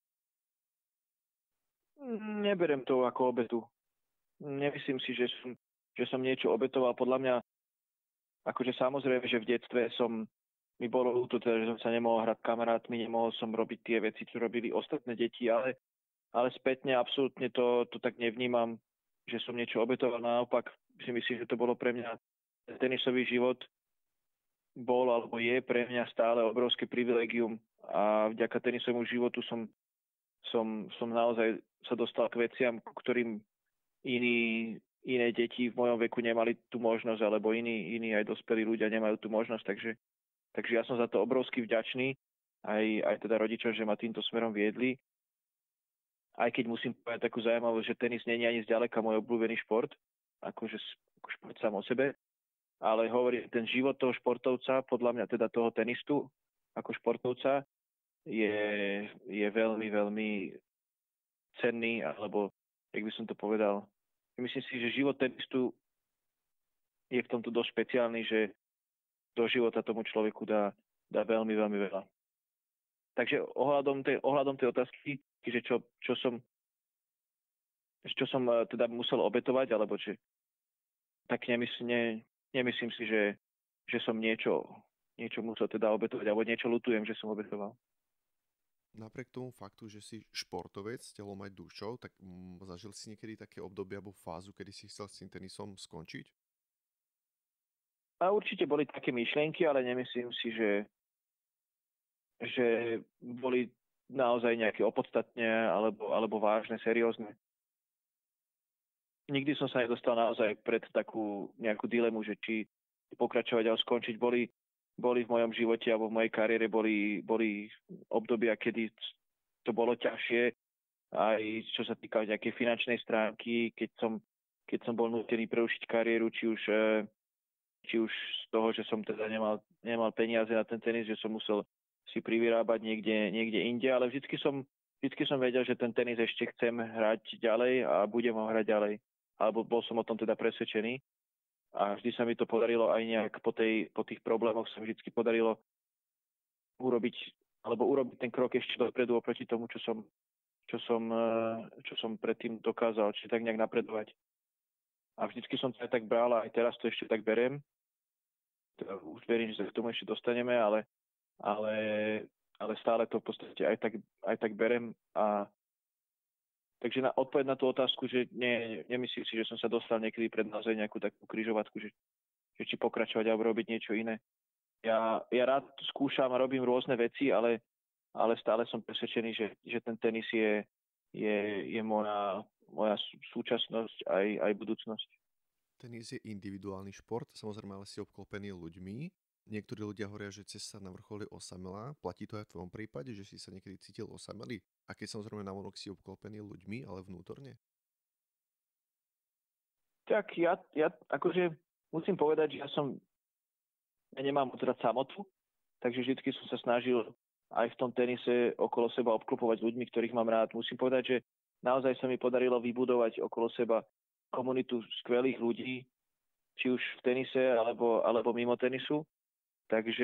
Neberiem to ako obetu. Nemyslím si, že som niečo obetoval. Podľa mňa, akože samozrejme, že v detstve mi bolo ľúto, teda, že som sa nemohol hrať s kamarátmi, nemohol som robiť tie veci, čo robili ostatné deti, ale spätne absolútne to tak nevnímam, že som niečo obetoval. Naopak si myslím, že to bolo pre mňa ten tenisový život bol alebo je pre mňa stále obrovské privilegium a vďaka tenisovému životu som naozaj sa dostal k veciam, ktorým iné deti v mojom veku nemali tú možnosť, alebo iní aj dospelí ľudia nemajú tú možnosť. Takže ja som za to obrovsky vďačný, aj teda rodičom, že ma týmto smerom viedli. Aj keď musím povedať takú zaujímavosť, že tenis nie je ani zďaleka môj obľúbený šport, ako šport sám o sebe, ale hovorím, ten život toho športovca, podľa mňa teda toho tenistu ako športovca, je veľmi, veľmi cenný, alebo jak by som to povedal, myslím si, že život tenistu je v tomto dosť špeciálny, že do života tomu človeku dá veľmi, veľmi veľa. Takže ohľadom tej otázky, že čo som teda musel obetovať, alebo tak nemyslím si, že som niečo musel teda obetovať, alebo niečo ľutujem, že som obetoval. Napriek tomu faktu, že si športovec s telom aj dušou, tak zažil si niekedy také obdobie alebo fázu, kedy si chcel s tým tenisom skončiť? A určite boli také myšlienky, ale nemyslím si, že boli naozaj nejaké opodstatne alebo vážne, seriózne. Nikdy som sa nedostal naozaj pred takú nejakú dilemu, že či pokračovať alebo skončiť. Boli v mojom živote alebo v mojej kariére boli obdobia, kedy to bolo ťažšie, aj čo sa týka nejakej finančnej stránky, keď som bol nútený prerušiť kariéru, či už z toho, že som teda nemal peniaze na ten tenis, že som musel si privyrábať niekde inde, ale vždycky som vedel, že ten tenis ešte chcem hrať ďalej a budem ho hrať ďalej. Alebo bol som o tom teda presvedčený. A vždy sa mi to podarilo aj nejak po tých problémoch sa vždy podarilo urobiť ten krok ešte dopredu oproti tomu, čo som predtým dokázal, čiže tak nejak napredovať. A vždycky som to aj tak bral a aj teraz to ešte tak beriem. Teda už verím, že sa k tomu ešte dostaneme, ale stále to v podstate aj tak berem. A takže odpoveď na tú otázku, že nemyslím si, že som sa dostal niekedy pred naozaj nejakú takú križovatku, že či pokračovať alebo robiť niečo iné. Ja rád skúšam a robím rôzne veci, ale stále som presvedčený, že ten tenis je moja súčasnosť aj budúcnosť. Tenis je individuálny šport, samozrejme ale si obklopený ľuďmi. Niektorí ľudia hovoria, že cesta na vrchol je osamelá. Platí to aj v tvojom prípade, že si sa niekedy cítil osamelý? A keď samozrejme navonok si obklopený ľuďmi, ale vnútorne? Tak ja akože musím povedať, že ja nemám moc rád samotu, takže vždy som sa snažil aj v tom tenise okolo seba obklopovať ľuďmi, ktorých mám rád. Musím povedať, že naozaj sa mi podarilo vybudovať okolo seba komunitu skvelých ľudí, či už v tenise alebo mimo tenisu. Takže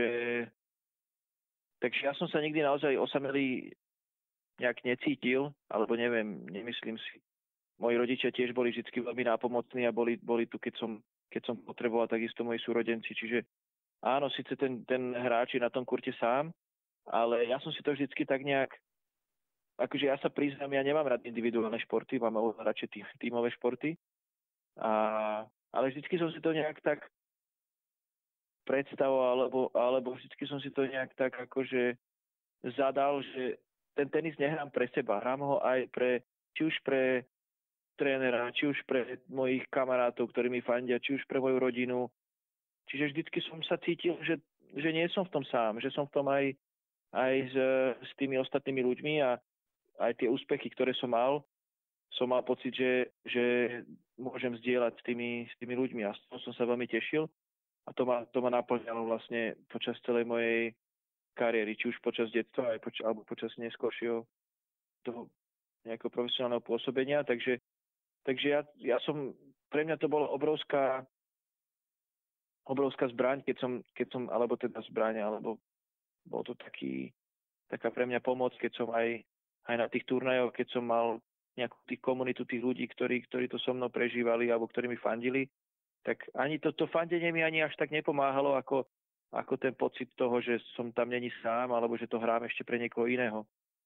ja som sa nikdy naozaj osamelý nejak necítil, alebo neviem, nemyslím si. Moji rodičia tiež boli vždy veľmi nápomocní a boli tu, keď som potreboval, takisto moji súrodenci. Čiže áno, síce ten hráč je na tom kurte sám, ale ja som si to vždycky tak nejak, akože ja sa priznám, ja nemám rád individuálne športy, mám radšej tímové športy, ale vždycky som si to nejak tak predstavoval, alebo vždycky som si to nejak tak akože zadal, že ten tenis nehrám pre seba, hrám ho aj či už pre trénera, či už pre mojich kamarátov, ktorí mi fandia, či už pre moju rodinu. Čiže vždycky som sa cítil, že nie som v tom sám, že som v tom aj s tými ostatnými ľuďmi a aj tie úspechy, ktoré som mal pocit, že môžem zdieľať s tými ľuďmi a z toho som sa veľmi tešil a to ma naplňalo vlastne počas celej mojej kariéry, či už počas detstva alebo počas neskôršieho toho nejakého profesionálneho pôsobenia, takže ja som, pre mňa to bolo obrovská obrovská zbraň, keď som alebo teda zbraň, alebo bol to taká pre mňa pomoc, keď som aj na tých turnajoch, keď som mal nejakú tých komunitu, tých ľudí, ktorí to so mnou prežívali alebo ktorí mi fandili, tak ani to fandenie mi ani až tak nepomáhalo, ako ten pocit toho, že som tam není sám, alebo že to hrám ešte pre niekoho iného.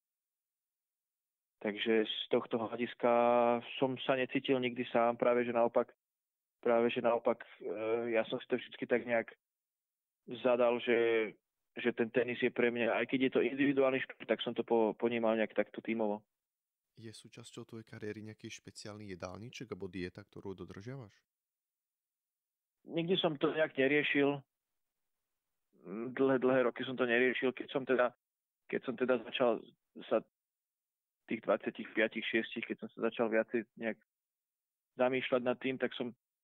Takže z tohto hľadiska som sa necítil nikdy sám, práve že naopak, ja som si to vždy tak nejak zadal, že ten tenis je pre mňa, aj keď je to individuálny šport, tak som to ponímal nejak takto tímovo. Je súčasťou tvojej kariéry nejaký špeciálny jedálniček alebo dieta, ktorú dodržiavaš? Nikdy som to nejak neriešil. Dlhé roky som to neriešil. Keď som teda začal sa tých 25-6, keď som sa začal viacej nejak zamýšľať nad tým, tak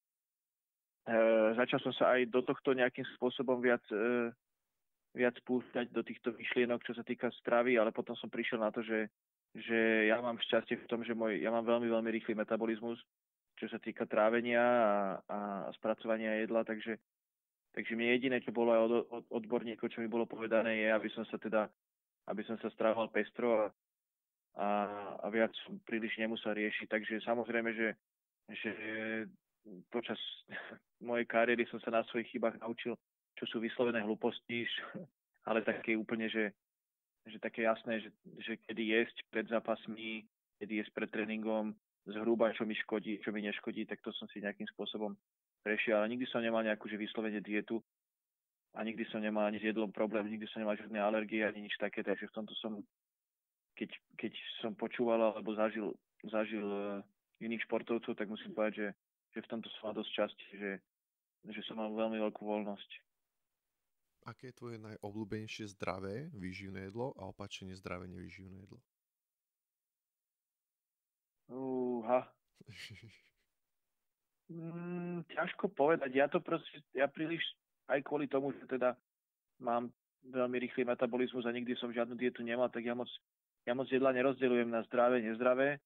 začal som sa aj do tohto nejakým spôsobom viac púšťať do týchto myšlienok, čo sa týka stravy, ale potom som prišiel na to, že ja mám šťastie v tom, že ja mám veľmi, veľmi rýchly metabolizmus, čo sa týka trávenia a spracovania jedla, takže mne jediné, čo bolo aj od odborníkov, čo mi bolo povedané, je, aby som sa stravoval pestro a viac príliš nemusel riešiť. Takže samozrejme, že počas mojej kariéry som sa na svojich chybách naučil, čo sú vyslovené hlúposti, ale také úplne, že také jasné, že kedy jesť pred zápasmi, kedy jesť pred tréningom, zhruba čo mi škodí, čo mi neškodí, tak to som si nejakým spôsobom prešiel. Ale nikdy som nemal nejakú vyslovene dietu a nikdy som nemal ani s jedlom problém, nikdy som nemal žiadne alergie ani nič také, takže v tomto som, keď som počúval alebo zažil iných športovcov, tak musím povedať, že v tomto som mal dosť šťastie, že som mal veľmi veľkú voľnosť. Aké je tvoje najobľúbenejšie zdravé výživné jedlo a opačne zdravé nevýživné jedlo? Ťažko povedať. Ja príliš aj kvôli tomu, že teda mám veľmi rýchly metabolizmus a nikdy som žiadnu dietu nemal, tak ja moc jedla nerozdeľujem na zdravé, nezdravé.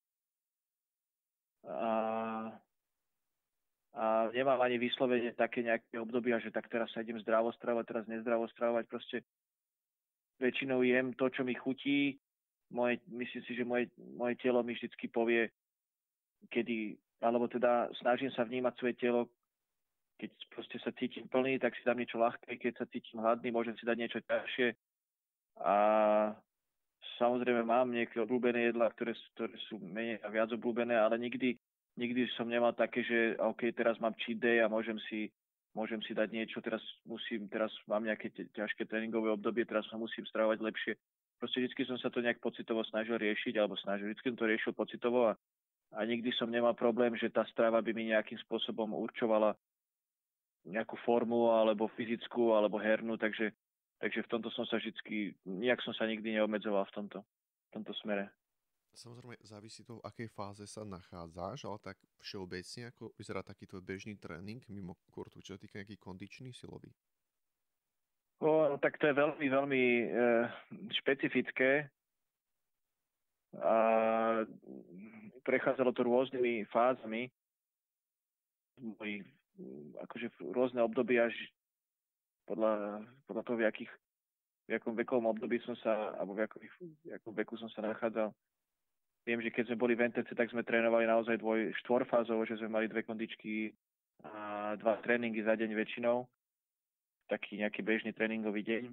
A nemám ani vyslovene také nejaké obdobia, že tak teraz sa idem zdravo stravovať, teraz nezdravo stravovať. Proste väčšinou jem to, čo mi chutí. Myslím si, že moje telo mi vždycky povie, alebo teda snažím sa vnímať svoje telo, keď proste sa cítim plný, tak si dám niečo ľahké, keď sa cítim hladný, môžem si dať niečo ťažšie. A samozrejme mám nejaké obľúbené jedlá, ktoré sú menej a viac obľúbené, ale nikdy som nemal také, že OK, teraz mám cheat day a môžem si dať niečo, teraz mám nejaké ťažké tréningové obdobie, teraz sa musím stravovať lepšie. Proste vždy som sa to nejak pocitovo snažil riešiť, vždy som to riešil pocitovo a nikdy som nemal problém, že tá strava by mi nejakým spôsobom určovala nejakú formu, alebo fyzickú, alebo hernú, takže v tomto som sa nejak som sa nikdy neobmedzoval v tomto smere. Samozrejme, závisí to, v akej fáze sa nachádzaš, ale tak všeobecne, ako vyzerá taký tvoj bežný tréning mimo kurtu, čo sa týka nejaký kondičný, silový? Tak to je veľmi, veľmi špecifické. A prechádzalo to rôznymi fázami. Akože rôzne obdobia, podľa toho, v akom vekovom období som sa, alebo v akom veku som sa nachádzal. Viem, že keď sme boli v NTC, tak sme trénovali naozaj štvorfázovo, že sme mali 2 kondičky a 2 tréningy za deň väčšinou. Taký nejaký bežný tréningový deň.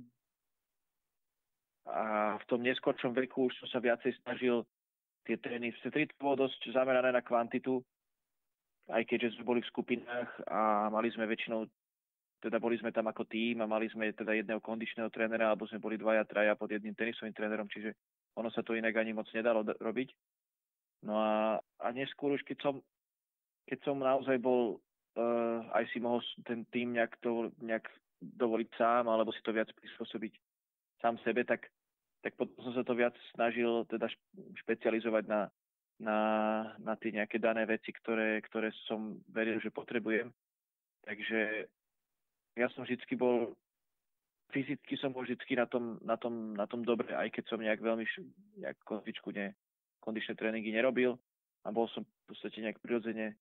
A v tom neskoršom veku už som sa viacej snažil tie tréningy. To bolo dosť zamerané na kvantitu, aj keďže sme boli v skupinách a mali sme väčšinou, teda boli sme tam ako tím a mali sme teda jedného kondičného trénera, alebo sme boli 2-3 pod jedným tenisovým trénerom, čiže ono sa to inak ani moc nedalo robiť. No a neskôr už, keď som naozaj bol, aj si mohol ten tým nejak dovoliť sám, alebo si to viac prispôsobiť sám sebe, tak potom som sa to viac snažil teda špecializovať na tie nejaké dané veci, ktoré som veril, že potrebujem. Takže ja som vždycky bol, fyzicky som bol vždycky na tom dobre, aj keď som nejak veľmi kondičné tréningy nerobil a bol som v podstate nejak prirodzene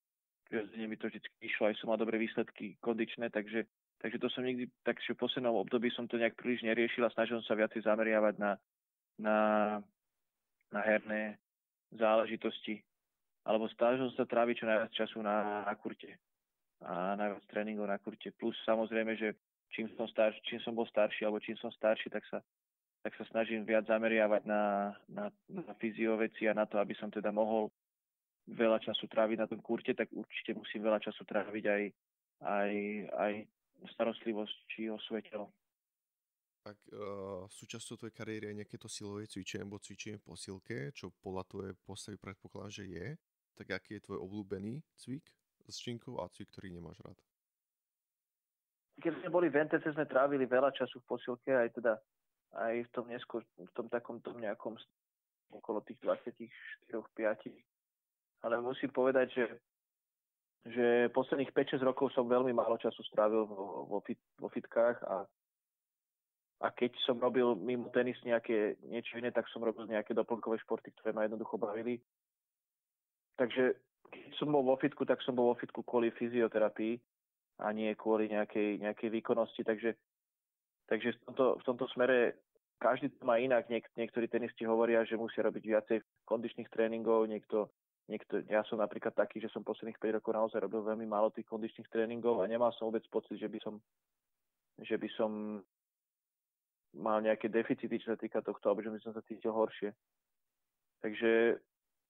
prirodzene mi to vždy išlo, aj som mal dobré výsledky kondičné, takže to som nikdy, takže v poslednom období som to nejak príliš neriešil a snažil som sa viacej zameriavať na, na herné záležitosti. Alebo snažil som sa tráviť čo najviac času na kurte a najviac tréningov na kurte. Plus samozrejme, že čím som bol starší, alebo čím som starší, tak sa snažím viac zameriavať na fyzioveci a na to, aby som teda mohol veľa času tráviť na tom kurte, tak určite musím veľa času tráviť aj starostlivosť o svoje telo. Tak súčasťou tvojej kariéry je nejaké to silové cvičenie alebo cvičenie v posilke, čo podľa tvojej postavy predpokladám, že je. Tak aký je tvoj obľúbený cvik s činkou a cvik, ktorý nemáš rád? Keď sme boli v NTC, sme trávili veľa času v posilke, aj v tom neskôr, v tom takom nejakom okolo tých 24-5. Ale musím povedať, že posledných 5-6 rokov som veľmi málo času strávil vo fitkách a keď som robil mimo tenis niečo iné, tak som robil nejaké doplnkové športy, ktoré ma jednoducho bavili. Takže keď som bol vo fitku, tak som bol vo fitku kvôli fyzioterapii a nie kvôli nejakej výkonnosti. Takže v tomto smere každý to má inak. Niektorí tenisti hovoria, že musia robiť viacej kondičných tréningov, ja som napríklad taký, že som posledných 5 rokov naozaj robil veľmi málo tých kondičných tréningov a nemal som vôbec pocit, že by som mal nejaké deficity, čo sa týka tohto, alebo že by som sa cítil horšie. Takže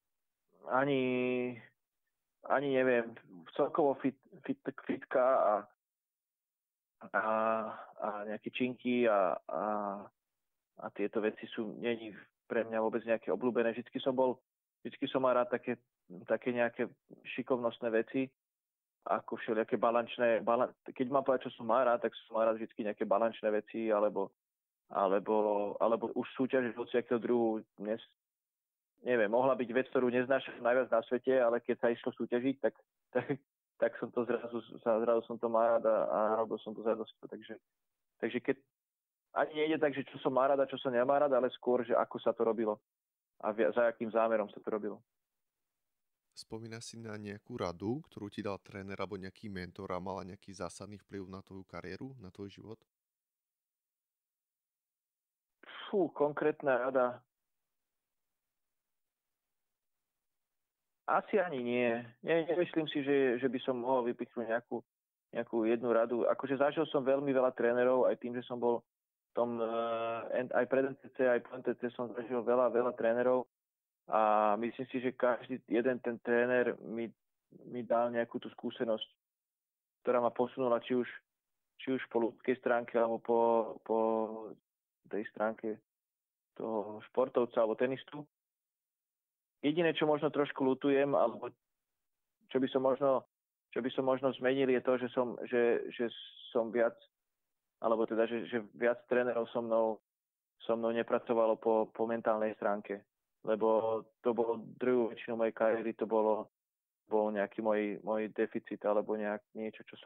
ani neviem, celkovo fitka a nejaké činky a tieto veci není pre mňa vôbec nejaké obľúbené. Vždycky som mal rád také nejaké šikovnostné veci, ako všelijaké keď mám povedať, čo som mal rád, tak som mal rád vždycky nejaké balančné veci, alebo už súťaž hociakého druhu. Dnes, neviem, mohla byť vec, ktorú neznášam najviac na svete, ale keď sa išlo súťažiť, tak som to zrazu som to mal rád a robil som to za dosť. Takže keď ani nejde tak, že čo som mal rád a čo som nemal rád, ale skôr, že ako sa to robilo a za akým zámerom sa to robilo. Spomínaš si na nejakú radu, ktorú ti dal tréner alebo nejaký mentor a mala nejaký zásadný vplyv na tvoju kariéru, na tvoj život? Konkrétna rada. Asi ani nie. Nemyslím si, že by som mohol vypichnúť nejakú jednu radu. Akože zažil som veľmi veľa trénerov, aj tým, že som bol aj pred NTC, aj po NTC som zažil veľa trénerov a myslím si, že každý jeden ten tréner mi dal nejakú tú skúsenosť, ktorá ma posunula či už po ľudskej stránke alebo po tej stránke toho športovca alebo tenistu. Jediné, čo možno trošku ľutujem, alebo čo by som možno zmenil, je to, že som viac, alebo teda, že viac trénerov so mnou nepracovalo po mentálnej stránke. Lebo to bolo druhú väčšinu mojej kariéry, to bol nejaký môj deficit, alebo niečo, čo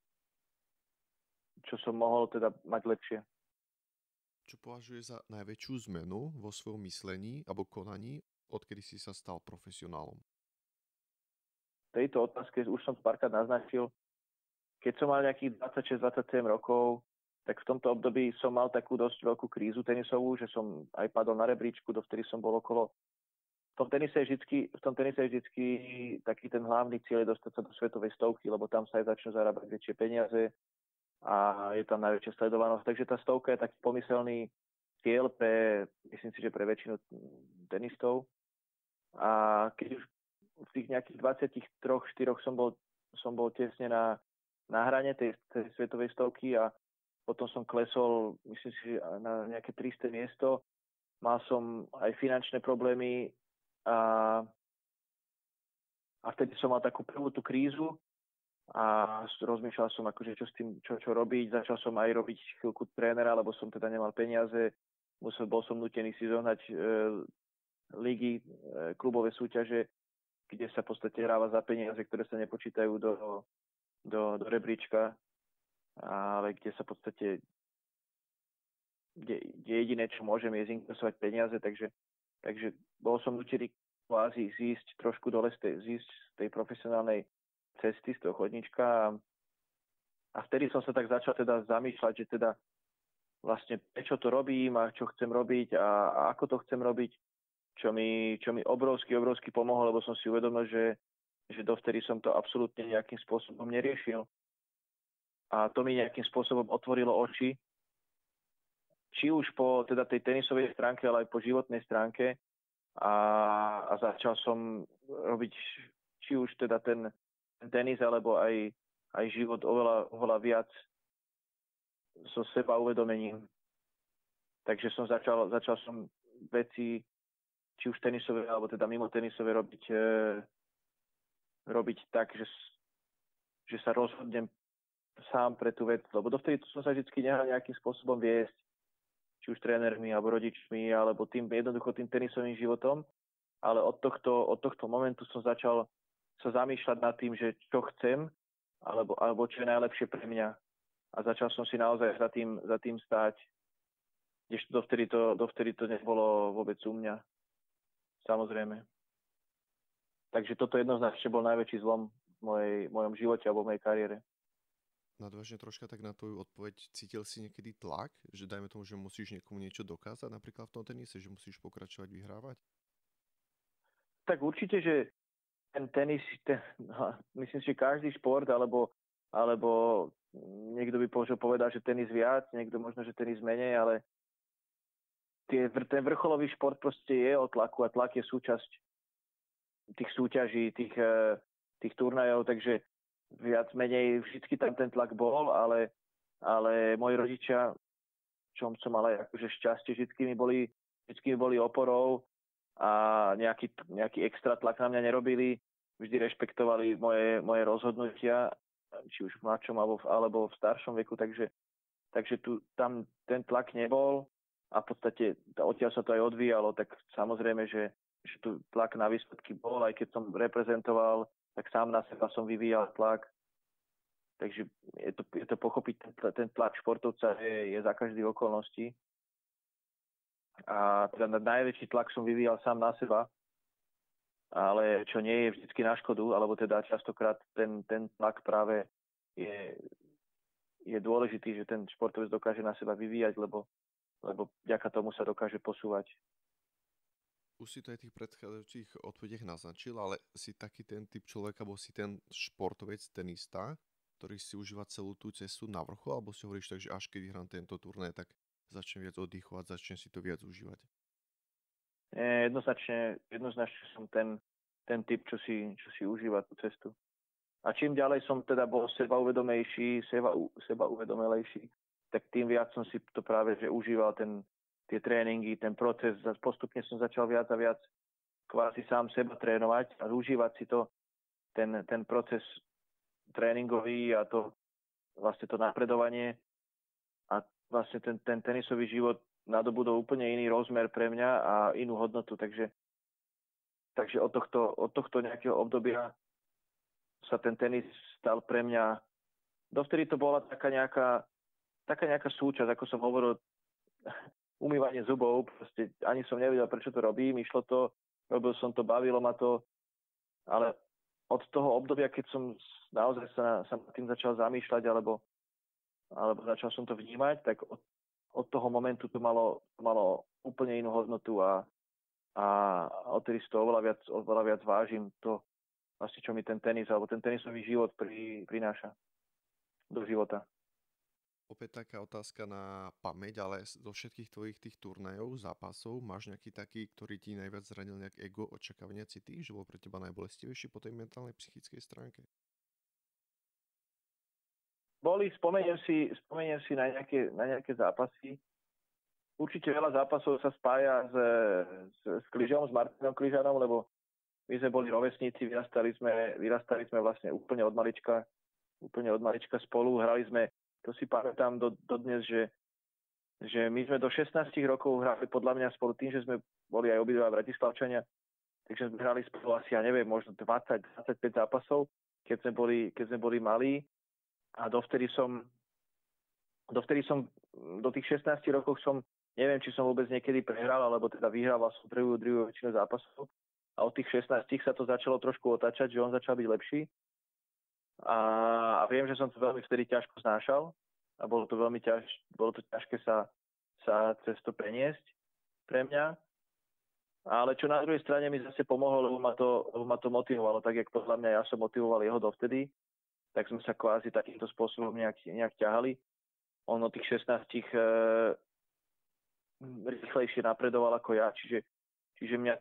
som mohol teda mať lepšie. Čo považuješ za najväčšiu zmenu vo svojom myslení alebo konaní, odkedy si sa stal profesionálom? V tejto otázke už som párkrát naznačil, keď som mal nejakých 26-27 rokov, tak v tomto období som mal takú dosť veľkú krízu tenisovú, že som aj padol na rebríčku, dovtedy som bol okolo. V tom tenise je vždycky taký ten hlavný cieľ je dostať sa do svetovej stovky, lebo tam sa aj začnú zarábať väčšie peniaze a je tam najväčšia sledovanosť. Takže tá stovka je taký pomyselný cieľ myslím si, že pre väčšinu tenistov. A keď už v tých nejakých 23-4 som bol tesne na hrane tej svetovej stovky a potom som klesol, myslím si, na nejaké 300 miesto. Mal som aj finančné problémy a vtedy som mal takú prvú tú krízu a rozmýšľal som, akože čo s tým, čo robiť. Začal som aj robiť chvíľku trénera, lebo som teda nemal peniaze. Bol som nútený si zohnať ligy, klubové súťaže, kde sa v podstate hráva za peniaze, ktoré sa nepočítajú do rebríčka, ale kde sa v podstate kde jediné, čo môžem, je zinkasovať peniaze, takže bol som nútený kvázi zísť trošku dole z tej profesionálnej cesty, z toho chodníčka a vtedy som sa tak začal teda zamýšľať, že teda vlastne prečo to robím a čo chcem robiť a ako to chcem robiť, čo mi obrovsky pomohlo, lebo som si uvedomil, že dovtedy som to absolútne nejakým spôsobom neriešil. A to mi nejakým spôsobom otvorilo oči, či už po teda tej tenisovej stránke, ale aj po životnej stránke. A začal som robiť či už teda ten tenis, alebo aj život oveľa viac so seba uvedomením. Takže som začal som veci, či už tenisové, alebo teda mimo tenisové robiť tak, že sa rozhodnem sám pre tú vec, lebo dovtedy som sa vždy nehal nejakým spôsobom viesť, či už trénermi, alebo rodičmi, alebo jednoducho tým tenisovým životom, ale od tohto momentu som začal sa zamýšľať nad tým, že čo chcem, alebo čo je najlepšie pre mňa. A začal som si naozaj za tým stáť, kdežto dovtedy to nebolo vôbec u mňa. Samozrejme. Takže toto jednoznačne bol najväčší zlom v mojom živote alebo v mojej kariére. Nadväžne troška tak na tvoju odpoveď, cítil si niekedy tlak, že dajme tomu, že musíš niekomu niečo dokázať, napríklad v tom tenise, že musíš pokračovať, vyhrávať? Tak určite, že ten tenis, myslím si, že každý šport, alebo niekto by povedal, že tenis viac, niekto možno, že tenis menej, ale ten vrcholový šport proste je o tlaku a tlak je súčasť tých súťaží, tých turnajov, takže viac menej vždycky tam ten tlak bol, ale moji rodičia, čom som mal aj akože šťastie, vždycky mi boli oporou a nejaký extra tlak na mňa nerobili, vždy rešpektovali moje rozhodnutia, či už v mladšom alebo v staršom veku, takže tam ten tlak nebol a v podstate odtiaľ sa to aj odvíjalo, tak samozrejme, že tu tlak na výsledky bol, aj keď som reprezentoval, tak sám na seba som vyvíjal tlak. Takže je to pochopiť, ten tlak športovca je za každých okolností. A teda najväčší tlak som vyvíjal sám na seba, ale čo nie je vždycky na škodu, alebo teda častokrát ten tlak práve je dôležitý, že ten športovec dokáže na seba vyvíjať, lebo vďaka tomu sa dokáže posúvať. Už si to aj v tých predchádzajúcich odpovediach naznačil, ale si taký ten typ človeka, alebo si ten športovec, tenista, ktorý si užíva celú tú cestu na vrchu, alebo si hovoríš tak, že až keď vyhrám tento turnaj, tak začnem viac oddychovať, začnem si to viac užívať? Jednoznačne som ten typ, čo si užíva tú cestu. A čím ďalej som teda bol sebauvedomelejší, tak tým viac som si to práve že užíval tie tréningy, ten proces. Postupne som začal viac a viac kvázi sám seba trénovať a užívať si ten proces tréningový a to vlastne to napredovanie a vlastne ten tenisový život nadobudol úplne iný rozmer pre mňa a inú hodnotu. Takže od tohto nejakého obdobia sa ten tenis stal pre mňa. Dovtedy to bola taká nejaká súčasť, ako som hovoril, umývanie zubov, proste ani som nevedel, prečo to robím, išlo to, robil som to, bavilo ma to, ale od toho obdobia, keď som naozaj sa tým začal zamýšľať, alebo začal som to vnímať, tak od toho momentu to malo úplne inú hodnotu a odtedy si to oveľa viac vážim, to vlastne, čo mi ten tenis, alebo ten tenisový život prináša do života. Opäť taká otázka na pamäť, ale zo všetkých tvojich tých turnajov, zápasov, máš nejaký taký, ktorý ti najviac zranil nejak ego, očakávania, city, že bol pre teba najbolestivejší po tej mentálnej, psychickej stránke? Spomeniem si na nejaké zápasy. Určite veľa zápasov sa spája s Kližom, s Martinom Kližanom, lebo my sme boli rovesníci, vyrastali sme vlastne úplne od malička spolu, hrali sme. To si pamätám dodnes, že my sme do 16 rokov hrali podľa mňa spolu tým, že sme boli aj obidva Bratislavčania, takže sme hrali spolu asi, ja neviem, možno 20-25 zápasov, keď sme boli malí a dovtedy som do tých 16 rokov neviem, či som vôbec niekedy prehral, alebo teda vyhrával som druhú väčšinu zápasov a od tých 16 sa to začalo trošku otáčať, že on začal byť lepší A viem, že som to veľmi vtedy ťažko znášal a bolo to ťažké sa cez to preniesť pre mňa. Ale čo na druhej strane mi zase pomohlo, lebo ma to motivovalo, tak jak podľa mňa ja som motivoval jeho dovtedy, tak sme sa kvázi takýmto spôsobom nejak ťahali. On od tých 16 rýchlejšie napredoval ako ja, čiže mňa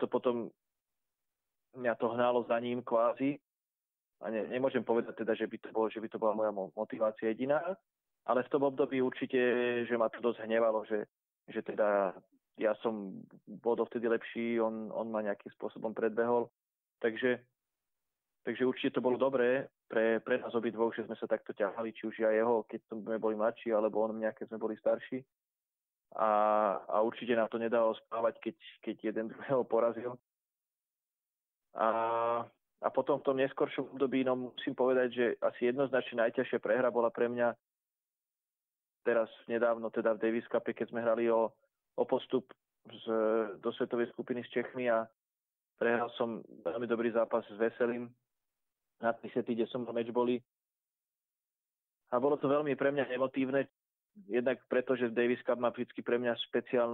to hnalo za ním kvázi. A nemôžem povedať teda, že by to bola moja motivácia jediná, ale v tom období určite, že ma to dosť hnevalo, že teda ja som bol dovtedy lepší, on ma nejakým spôsobom predbehol. Takže určite to bolo dobré pre nás obidvoch, že sme sa takto ťahali, či už ja jeho, keď sme boli mladší, alebo on mňa, keď sme boli starší. A určite nám to nedalo spávať, keď jeden druhého porazil. A potom v tom neskoršom období, musím povedať, že asi jednoznačne najťažšia prehra bola pre mňa teraz nedávno, teda v Davis Cupe, keď sme hrali o postup do svetovej skupiny s Čechmi a prehral som veľmi dobrý zápas s Veselým na 3 sety, kde som mal matchbally. A bolo to veľmi pre mňa emotívne, jednak preto, že Davis Cup má vždy pre mňa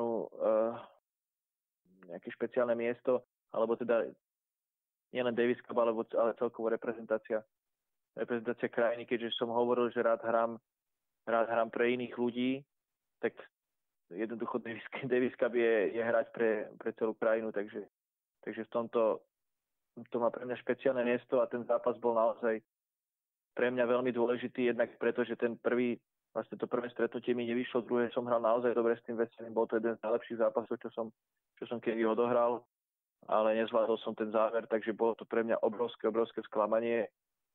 nejaké špeciálne miesto, alebo teda nielen Davis Cup, ale celkovo reprezentácia krajiny, keďže som hovoril, že rád hrám pre iných ľudí, tak jednoducho Davis Cup je hrať pre celú krajinu, takže v tomto to má pre mňa špeciálne miesto a ten zápas bol naozaj pre mňa veľmi dôležitý, jednak preto, že to prvé stretnutie mi nevyšlo, druhé som hral naozaj dobre s tým Veselým, bol to jeden z najlepších zápasov, čo som kedy odohral, ale nezvládol som ten záver, takže bolo to pre mňa obrovské sklamanie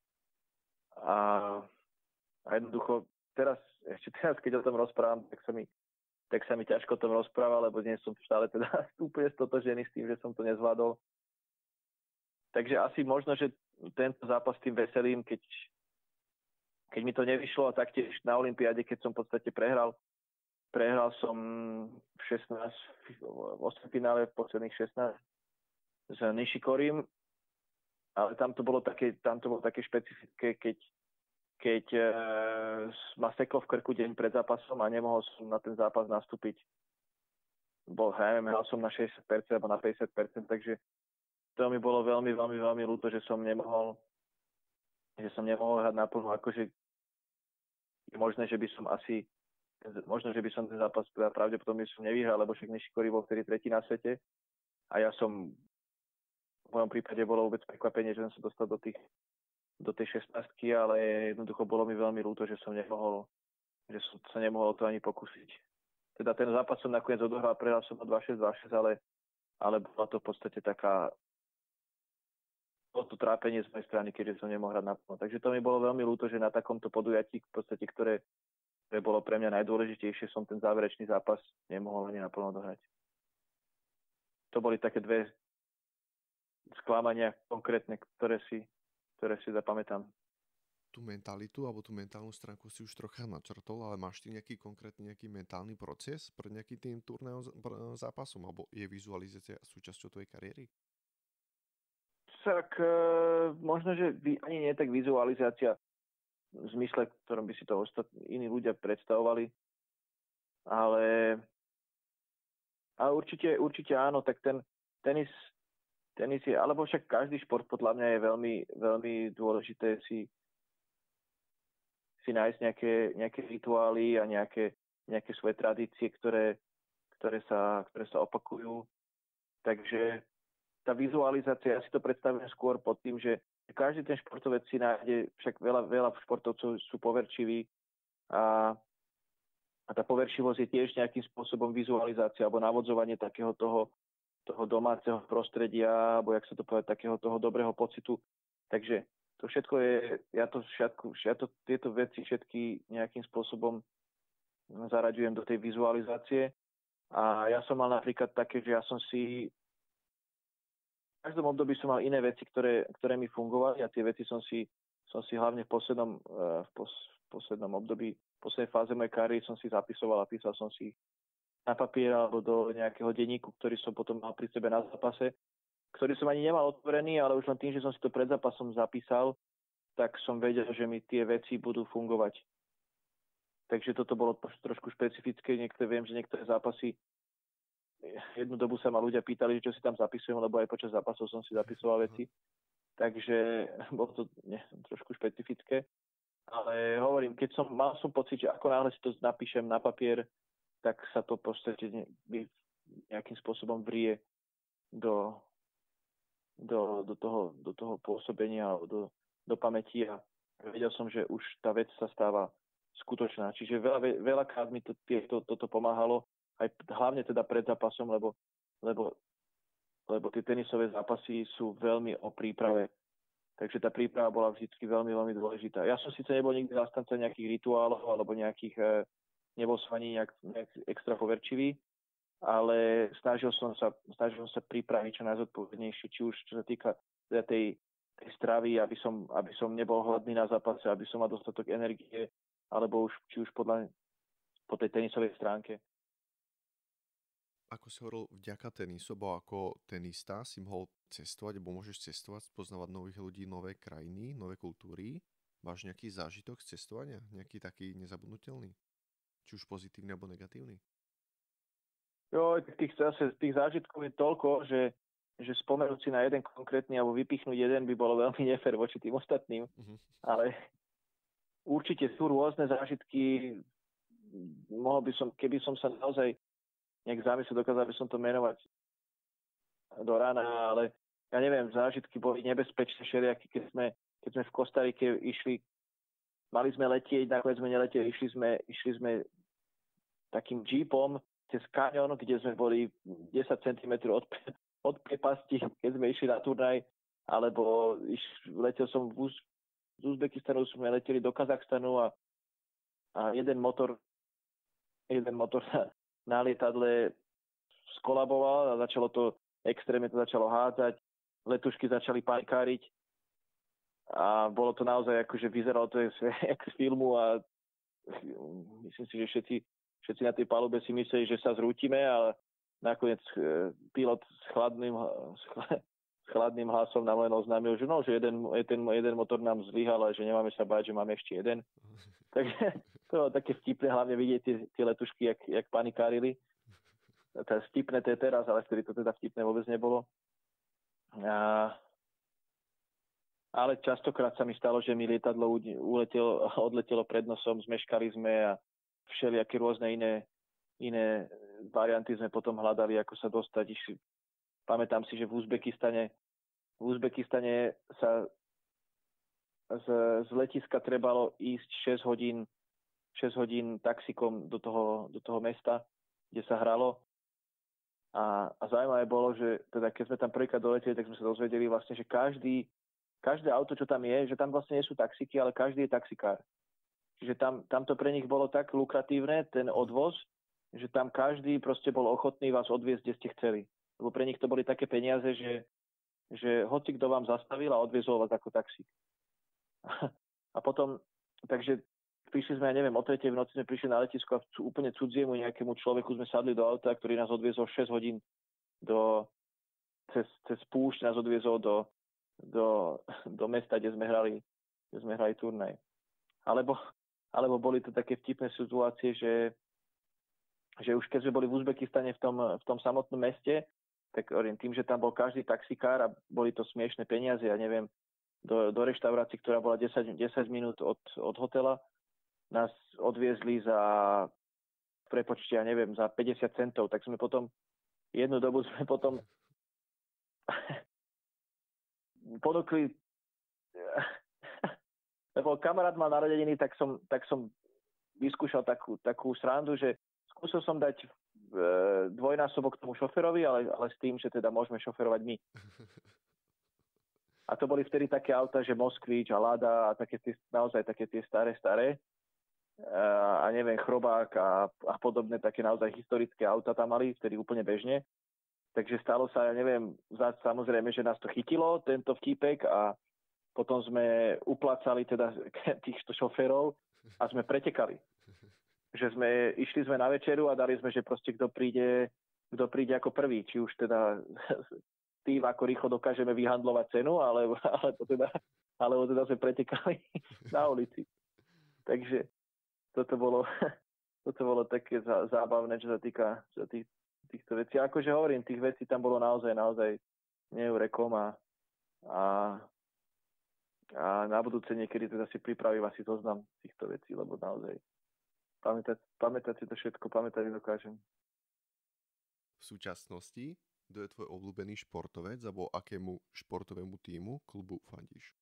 a jednoducho teraz, keď o tom rozprávam, tak sa mi ťažko o tom rozpráva, lebo dnes som stále teda úplne stotožený s tým, že som to nezvládol. Takže asi možno, že tento zápas s tým Veselým, keď mi to nevyšlo a taktiež na olympiáde, keď som v podstate prehral som v 8 finále v posledných 16 s Nishikorim, ale tam to bolo také špecifické, keď ma seklo v krku deň pred zápasom a nemohol som na ten zápas nastúpiť. Hral som na 60% alebo na 50%, takže to mi bolo veľmi, veľmi, veľmi ľúto, že som nemohol hrať naplno. Akože je možné, že by som ten zápas pravdepodobne som nevyhral, lebo však Nishikori bol vtedy tretí na svete a ja som v mojom prípade bolo vôbec prekvapenie, že som sa dostal do tej 16-ky, ale jednoducho bolo mi veľmi ľúto, že som sa nemohol to ani pokúsiť. Teda ten zápas som nakoniec odohral, prehral som o 2-6, ale bola to v podstate bolo to trápenie z mojej strany, keďže som nemohol hrať naplno. Takže to mi bolo veľmi ľúto, že na takomto podujatí, v podstate, ktoré bolo pre mňa najdôležitejšie, som ten záverečný zápas nemohol ani naplno dohrať. To boli také dve sklamania konkrétne, ktoré si zapamätám. Tú mentalitu alebo tú mentálnu stránku si už trocha načrtol, ale máš ty nejaký mentálny proces pred nejakým tým turnajom zápasom, alebo je vizualizácia súčasťou tvojej kariéry? Tak možno, že ani nie tak vizualizácia v zmysle, v ktorom by si to iní ľudia predstavovali, ale určite áno, tak ten tenis je, alebo však každý šport podľa mňa je veľmi, veľmi dôležité si nájsť nejaké rituály a nejaké svoje tradície, ktoré sa opakujú. Takže tá vizualizácia, ja si to predstavujem skôr pod tým, že každý ten športovec si nájde, však veľa športovcov sú poverčiví a tá poverčivosť je tiež nejakým spôsobom vizualizácia alebo navodzovanie takého toho domáceho prostredia, alebo jak sa to povie, takého toho dobrého pocitu. Takže to všetko je, tieto veci všetky nejakým spôsobom zaraďujem do tej vizualizácie. A ja som mal napríklad také, že ja som si v každom období som mal iné veci, ktoré mi fungovali a tie veci som si hlavne v poslednom období, v poslednej fáze mojej kariéry som si zapisoval a písal som si na papier alebo do nejakého denníku, ktorý som potom mal pri sebe na zápase, ktorý som ani nemal otvorený, ale už len tým, že som si to pred zápasom zapísal, tak som vedel, že mi tie veci budú fungovať. Takže toto bolo trošku špecifické. Viem, že niektoré zápasy, jednu dobu sa ma ľudia pýtali, čo si tam zapisujem, lebo aj počas zápasov som si zapisoval veci. Takže bolo to trošku špecifické. Ale hovorím, mal som pocit, že ako náhle si to napíšem na papier, tak sa to v podstate nejakým spôsobom vrie do toho pôsobenia, do pamäti a vedel som, že už tá vec sa stáva skutočná. Čiže veľakrát mi toto pomáhalo, aj hlavne teda pred zápasom, lebo tie tenisové zápasy sú veľmi o príprave. Takže tá príprava bola vždy veľmi, veľmi dôležitá. Ja som síce nebol nikdy zastanca nejakých rituálov alebo nejakých, nebol som ani nejak extra poverčivý, ale snažil som sa pripraviť čo najzodpovednejšie, či už čo sa týka tej stravy, aby som nebol hladný na zápase, aby som mal dostatok energie, alebo či už po tej tenisovej stránke. Ako si hovoril, vďaka tenisu, bo ako tenista si mohol cestovať, alebo môžeš cestovať, spoznávať nových ľudí, nové krajiny, nové kultúry. Máš nejaký zážitok z cestovania? Nejaký taký nezabudnutelný? Či už pozitívny, alebo negatívny? Jo, tých zážitkov je toľko, že spomenúť si na jeden konkrétny alebo vypichnúť jeden by bolo veľmi nefér voči tým ostatným. Ale určite sú rôzne zážitky. Keby som sa naozaj nejak zamyslel, dokázal by som to menovať do rána, ale ja neviem, zážitky boli nebezpečné všelijaké, keď sme v Kostarike išli, mali sme letieť, nakoniec sme neleteli, išli sme takým jeepom cez kaňon, kde sme boli 10 cm od prepasti, keď sme išli na turnaj, alebo letel som z Uzbekistanu, sme leteli do Kazachstanu a jeden motor na lietadle skolaboval a extrémne to začalo hádzať, letušky začali panikáriť a bolo to naozaj akože vyzeralo to jak z filmu a myslím si, že všetci na tej palube si mysleli, že sa zrútime, ale nakoniec pilot s chladným hlasom nám len oznámil, že jeden motor nám zlyhal, ale že nemáme sa báť, že máme ešte jeden. Takže to bolo také vtipné, hlavne vidieť tie letušky, jak panikárili. To vtipné to je teraz, ale vtedy to teda vtipné vôbec nebolo. Ale častokrát sa mi stalo, že mi lietadlo odletelo pred nosom, zmeškali sme a všelijaké rôzne iné varianty sme potom hľadali, ako sa dostať. Pamätám si, že v Uzbekistane sa z letiska trebalo ísť 6 hodín taxikom do toho mesta, kde sa hralo. A zaujímavé bolo, že teda keď sme tam prvýkrát doleteli, tak sme sa dozvedeli vlastne, že každé auto, čo tam je, že tam vlastne nie sú taxíky, ale každý je taxikár. Čiže tam to pre nich bolo tak lukratívne, ten odvoz, že tam každý proste bol ochotný vás odviezť, kde ste chceli. Lebo pre nich to boli také peniaze, že hoci kto vám zastavil a odviezol vás ako taxík. A potom, takže prišli sme, ja neviem, o 3:00 v noci sme prišli na letisko a úplne cudziemu nejakému človeku sme sadli do auta, ktorý nás odviezol 6 hodín cez púšť, nás odviezol do mesta, kde sme hrali turnaj. Alebo boli to také vtipné situácie, že už keď sme boli v Uzbekistane v tom samotnom meste, tak tým, že tam bol každý taxikár a boli to smiešné peniaze, ja neviem, do reštaurácie, ktorá bola 10 minút od hotela, nás odviezli prepočte, ja neviem, za 50 centov, tak sme potom jednu dobu ponúkli, lebo kamarát mal narodeniny, tak som vyskúšal takú srandu, že skúsil som dať dvojnásobok tomu šoferovi, ale s tým, že teda môžeme šoferovať my. A to boli vtedy také auta, že Moskvič a Lada a naozaj také tie staré a neviem, Chrobák a podobné také naozaj historické auta tam mali, vtedy úplne bežne. Takže stalo sa, ja neviem, samozrejme, že nás to chytilo, tento vtípek a potom sme uplácali teda týchto šoférov a sme pretekali. Že išli sme na večeru a dali sme, že proste kto príde ako prvý, či už teda tým, ako rýchlo dokážeme vyhandlovať cenu, alebo teda alebo teda sme pretekali na ulici. Takže toto bolo, toto bolo také zábavné, čo sa týka týchto vecí. Akože hovorím, tých vecí tam bolo naozaj neurekom a na budúce niekedy teda si pripravím asi zoznam týchto vecí, lebo naozaj pamätať si to všetko, pamätať dokážem. V súčasnosti, kto je tvoj obľúbený športovec alebo akému športovému tímu klubu fandíš?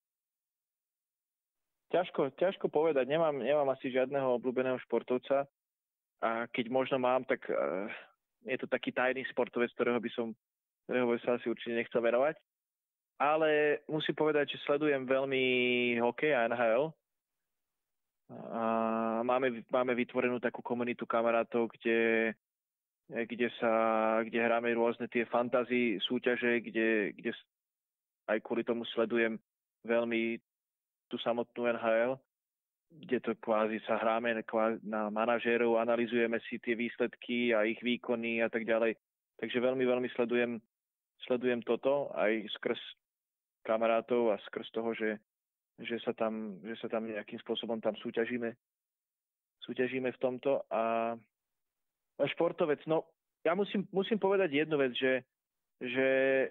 Ťažko povedať. Nemám asi žiadneho obľúbeného športovca a keď možno mám, tak je to taký tajný športovec, ktorého by sa asi určite nechcel venovať. Ale musím povedať, že sledujem veľmi hokej a NHL. A máme vytvorenú takú komunitu kamarátov, kde hráme rôzne tie fantasy súťaže, kde aj kvôli tomu sledujem veľmi tú samotnú NHL, kde to kvázi sa hráme na manažérov, analyzujeme si tie výsledky a ich výkony a tak ďalej. Takže veľmi, veľmi sledujem toto aj skrz kamarátov a skrz toho, že sa tam nejakým spôsobom tam súťažíme v tomto. A športovec, no ja musím povedať jednu vec, že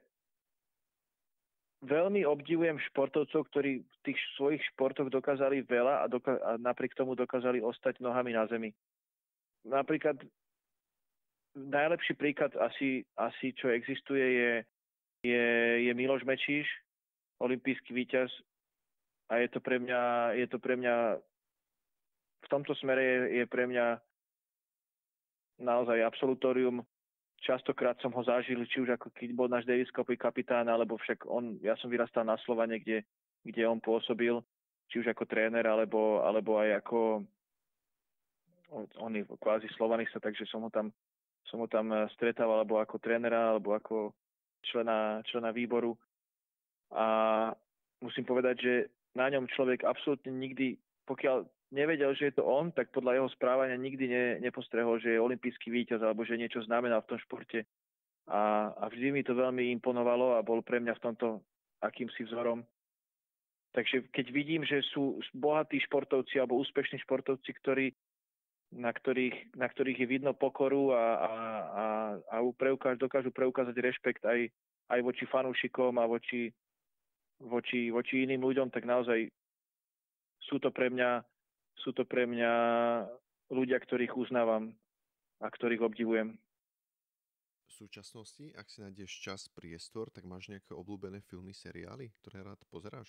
veľmi obdivujem športovcov, ktorí v tých svojich športoch dokázali veľa a napriek tomu dokázali ostať nohami na zemi. Napríklad najlepší príklad asi čo existuje, je Miloš Mečíš, olympijský víťaz, a je to pre mňa v tomto smere je pre mňa naozaj absolutórium. Častokrát som ho zažil, či už ako keď bol náš Davis Cupový kapitán, alebo však ja som vyrastal na Slovane, kde on pôsobil, či už ako tréner, alebo aj ako on je kvázi Slovanista, takže som ho tam stretával, alebo ako trénera, alebo ako člena výboru. A musím povedať, že na ňom človek absolútne nikdy, pokiaľ nevedel, že je to on, tak podľa jeho správania nikdy nepostrehol, že je olympijský víťaz alebo že niečo znamená v tom športe. A vždy mi to veľmi imponovalo a bol pre mňa v tomto akýmsi vzorom. Takže keď vidím, že sú bohatí športovci alebo úspešní športovci, na ktorých je vidno pokoru a dokážu preukázať rešpekt aj voči fanúšikom a voči iným ľuďom, tak naozaj sú to pre mňa ľudia, ktorých uznávam a ktorých obdivujem. V súčasnosti, ak si nájdeš čas, priestor, tak máš nejaké obľúbené filmy, seriály, ktoré rád pozeráš?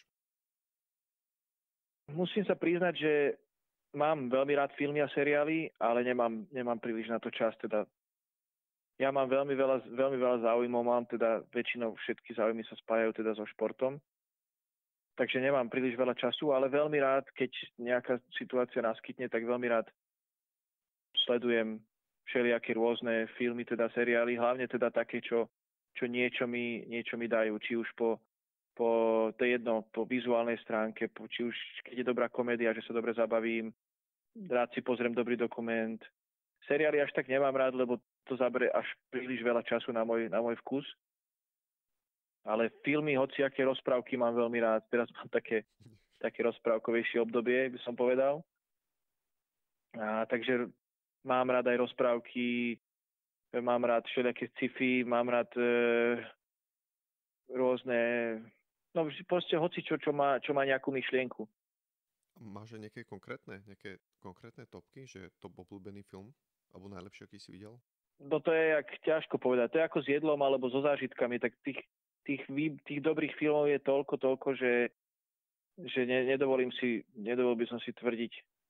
Musím sa priznať, že mám veľmi rád filmy a seriály, ale nemám príliš na to čas. Teda ja mám veľmi veľa záujmov, mám teda väčšinou všetky záujmy sa spájajú teda so športom. Takže nemám príliš veľa času, ale veľmi rád, keď nejaká situácia naskytne, tak veľmi rád sledujem všelijaké rôzne filmy, teda seriály, hlavne teda také, čo niečo mi dajú, či už po vizuálnej stránke, či už keď je dobrá komédia, že sa dobre zabavím, rád si pozriem dobrý dokument. Seriály až tak nemám rád, lebo to zabere až príliš veľa času na môj vkus. Ale filmy, hociaké rozprávky mám veľmi rád. Teraz mám také rozprávkovejšie obdobie, by som povedal. Takže mám rád aj rozprávky, mám rád všelijaké sci-fi, mám rád rôzne, no proste hocičo, čo má nejakú myšlienku. Máš nejaké konkrétne topky, že top obľúbený film? Alebo najlepšie, aký si videl? No to je ťažko povedať. To je ako s jedlom alebo so zážitkami. Tak tých dobrých filmov je toľko, že nedovolil by som si tvrdiť,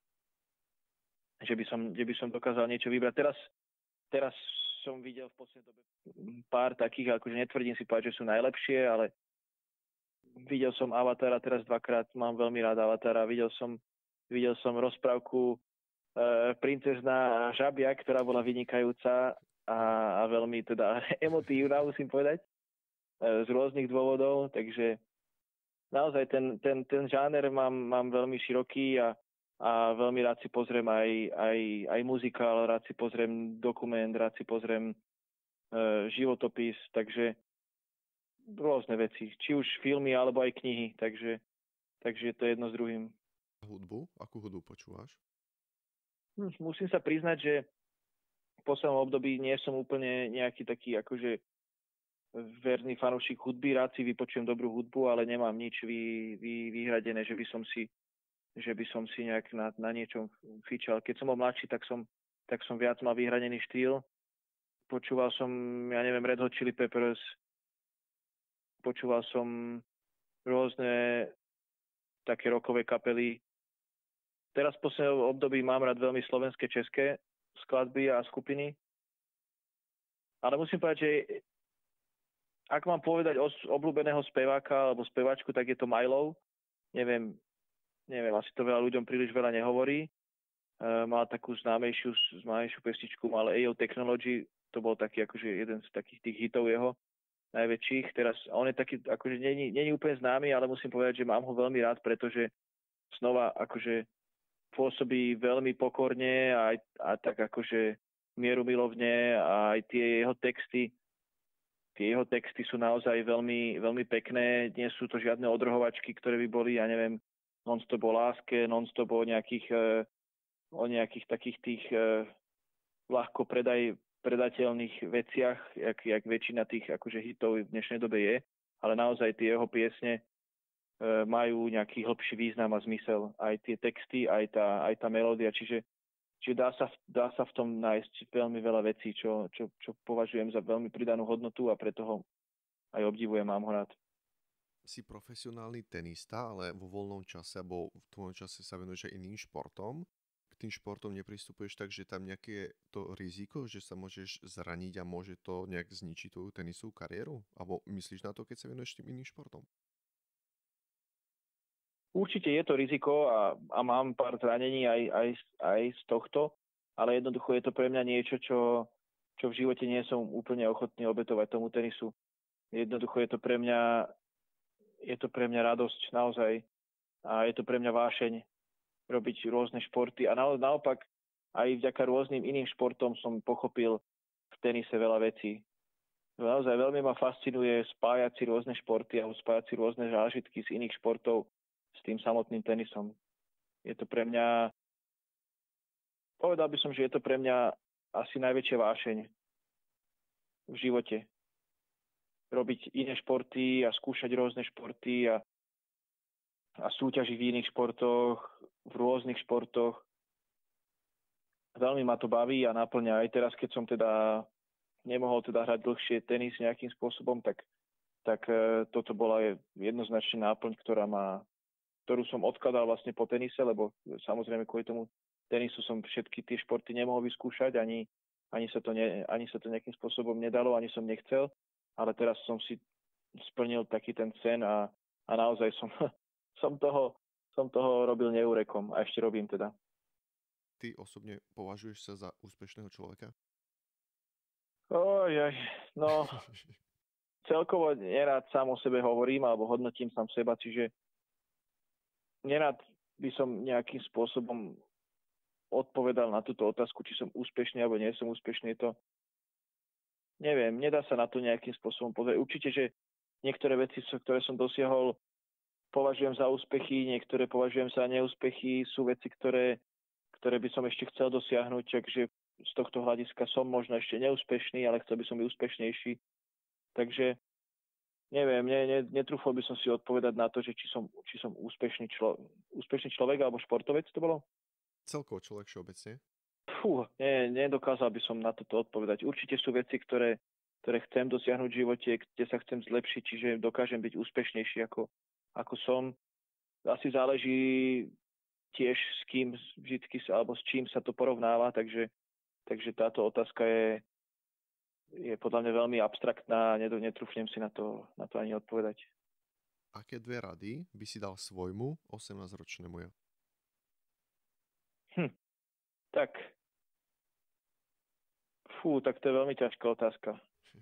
že by som dokázal niečo vybrať. Teraz som videl v poslednej dobe pár takých, akože netvrdím si povedať, že sú najlepšie, ale videl som Avatara teraz dvakrát, mám veľmi rád Avatara. Videl som rozprávku Princezná žabia, ktorá bola vynikajúca a veľmi teda emotívna, musím povedať, z rôznych dôvodov, takže naozaj ten žáner mám veľmi široký a veľmi rád si pozriem aj muzikál, rád si pozriem dokument, rád si pozriem životopis, takže rôzne veci, či už filmy alebo aj knihy, takže Takže je to jedno s druhým. Hudbu? Akú hudbu počúvaš? Musím sa priznať, že v poslednom období nie som úplne nejaký taký akože verný fanúšik hudby. Rád si vypočujem dobrú hudbu, ale nemám nič vyhradené, že by som si nejak na niečom fičal. Keď som bol mladší, tak som viac mal vyhranený štýl. Počúval som, ja neviem, Red Hot Chili Peppers, počúval som rôzne také rockové kapely. Teraz v poslednom období mám rád veľmi slovenské, české skladby a skupiny. Ale musím povedať, že ak mám povedať o obľúbeného speváka alebo speváčku, tak je to Milo. Neviem, asi to veľa ľuďom príliš veľa nehovorí. Má takú známejšiu pesničku, mal AO Technology, to bol taký akože jeden z takých tých hitov jeho najväčších. Teraz on je taký, akože není úplne známy, ale musím povedať, že mám ho veľmi rád, pretože znova akože pôsobí veľmi pokorne a tak akože mierumilovne a aj tie jeho texty sú naozaj veľmi, veľmi pekné. Nie sú to žiadne odrhovačky, ktoré by boli, ja neviem, non-stop o láske, non-stop o nejakých takých tých ľahko predateľných veciach, jak väčšina tých akože hitov v dnešnej dobe je, ale naozaj tie jeho piesne majú nejaký hlbší význam a zmysel. Aj tie texty, aj tá melódia, čiže dá sa v tom nájsť veľmi veľa vecí, čo považujem za veľmi pridanú hodnotu a preto ho aj obdivujem, mám ho rád. Si profesionálny tenista, ale vo voľnom čase alebo v tvojom čase sa venuješ aj iným športom. K tým športom nepristupuješ tak, že tam nejaké je to riziko, že sa môžeš zraniť a môže to nejak zničiť tvoju tenisovú kariéru? Alebo myslíš na to, keď sa venuješ tým iným športom? Určite je to riziko a mám pár zranení aj z tohto, ale jednoducho je to pre mňa niečo, čo v živote nie som úplne ochotný obetovať tomu tenisu. Jednoducho je to pre mňa radosť naozaj a je to pre mňa vášeň robiť rôzne športy a naopak aj vďaka rôznym iným športom som pochopil v tenise veľa vecí. Naozaj veľmi ma fascinuje spájať si rôzne športy alebo spájať si rôzne zážitky z iných športov s tým samotným tenisom. Je to pre mňa, povedal by som, že je to pre mňa asi najväčšia vášeň v živote. Robiť iné športy a skúšať rôzne športy a súťažiť v iných športoch, v rôznych športoch. Veľmi ma to baví a naplňa. Aj teraz, keď som teda nemohol teda hrať dlhšie tenis nejakým spôsobom, tak toto bola jednoznačne náplň, ktorú som odkladal vlastne po tenise, lebo samozrejme kvôli tomu tenisu som všetky tie športy nemohol vyskúšať, ani sa to nejakým spôsobom nedalo, ani som nechcel, ale teraz som si splnil taký ten sen a naozaj som toho robil neúrekom a ešte robím teda. Ty osobne považuješ sa za úspešného človeka? No, celkovo nerád sám o sebe hovorím alebo hodnotím sám seba, čiže nerád by som nejakým spôsobom odpovedal na túto otázku, či som úspešný alebo nie som úspešný. To neviem, nedá sa na to nejakým spôsobom pozrieť. Určite, že niektoré veci, ktoré som dosiahol, považujem za úspechy, niektoré považujem za neúspechy, sú veci, ktoré by som ešte chcel dosiahnuť, takže z tohto hľadiska som možno ešte neúspešný, ale chcel by som byť úspešnejší. Takže neviem, netrúfol by som si odpovedať na to, že či som úspešný človek alebo športovec to bolo? Celkovo človek všeobecne? Nedokázal by som na toto odpovedať. Určite sú veci, ktoré chcem dosiahnuť v živote, kde sa chcem zlepšiť, čiže dokážem byť úspešnejší ako som. Asi záleží tiež s kým vždycky alebo s čím sa to porovnáva, takže táto otázka je podľa mňa veľmi abstraktná a netrúfnem si na to ani odpovedať. Aké 2 rady by si dal svojmu 18-ročnému ja? Tak to je veľmi ťažká otázka.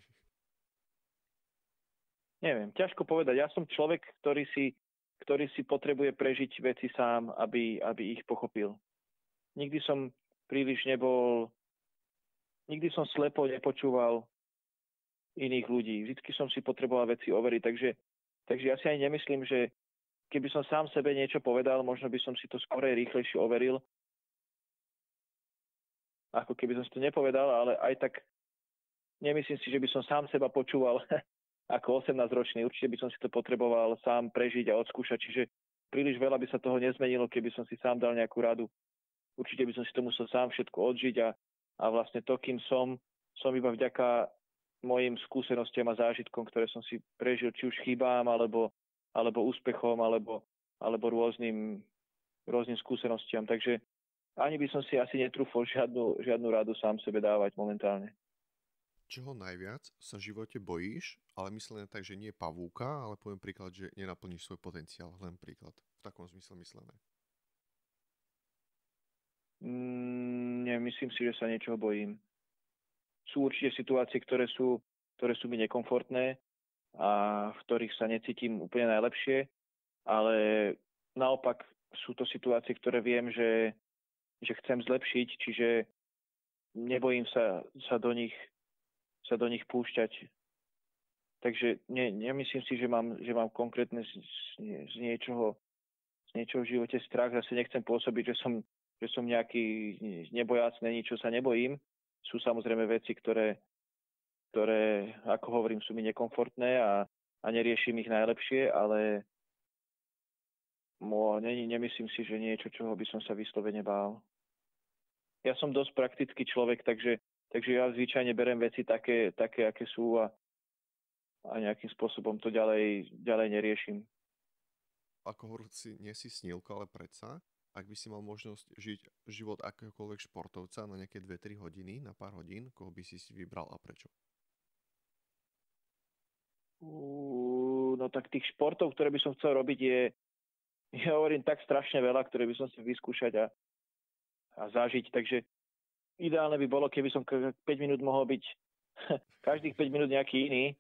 Neviem, ťažko povedať. Ja som človek, ktorý si potrebuje prežiť veci sám, aby ich pochopil. Nikdy som slepo nepočúval iných ľudí. Vždycky som si potreboval veci overiť, takže ja si ani nemyslím, že keby som sám sebe niečo povedal, možno by som si to skorej rýchlejšie overil, ako keby som si to nepovedal, ale aj tak nemyslím si, že by som sám seba počúval ako 18-ročný. Určite by som si to potreboval sám prežiť a odskúšať, čiže príliš veľa by sa toho nezmenilo, keby som si sám dal nejakú radu. Určite by som si to musel sám všetko odžiť a vlastne to, kým som iba vďaka mojim skúsenostiam a zážitkom, ktoré som si prežil, či už chybám, alebo úspechom, alebo rôznym skúsenostiam. Takže ani by som si asi netrúfol žiadnu radu sám sebe dávať momentálne. Čoho najviac sa v živote bojíš, ale myslené tak, že nie pavúka, ale poviem príklad, že nenaplníš svoj potenciál, len príklad. V takom zmysle myslené. Myslím si, že sa niečoho bojím. Sú určite situácie, ktoré sú mi nekomfortné a v ktorých sa necítim úplne najlepšie, ale naopak sú to situácie, ktoré viem, že chcem zlepšiť, čiže nebojím sa do nich púšťať. Takže nemyslím si, že mám konkrétne z niečoho v živote strach. Zase nechcem pôsobiť, že som nejaký nebojácný, ničo sa nebojím. Sú samozrejme veci, ktoré, ako hovorím, sú mi nekomfortné a neriešim ich najlepšie, ale nemyslím si, že niečo, čoho by som sa vyslovene bál. Ja som dosť praktický človek, takže ja zvyčajne berem veci také, aké sú a nejakým spôsobom to ďalej neriešim. Ako hovorci, nie si snílko, ale predsa, ak by si mal možnosť žiť život akéhokoľvek športovca na nejaké 2-3 hodiny, na pár hodín, koho by si vybral a prečo? No tak tých športov, ktoré by som chcel robiť, ja hovorím tak strašne veľa, ktoré by som si vyskúšať a zažiť, takže ideálne by bolo, keby som 5 minút mohol byť každých 5 minút nejaký iný,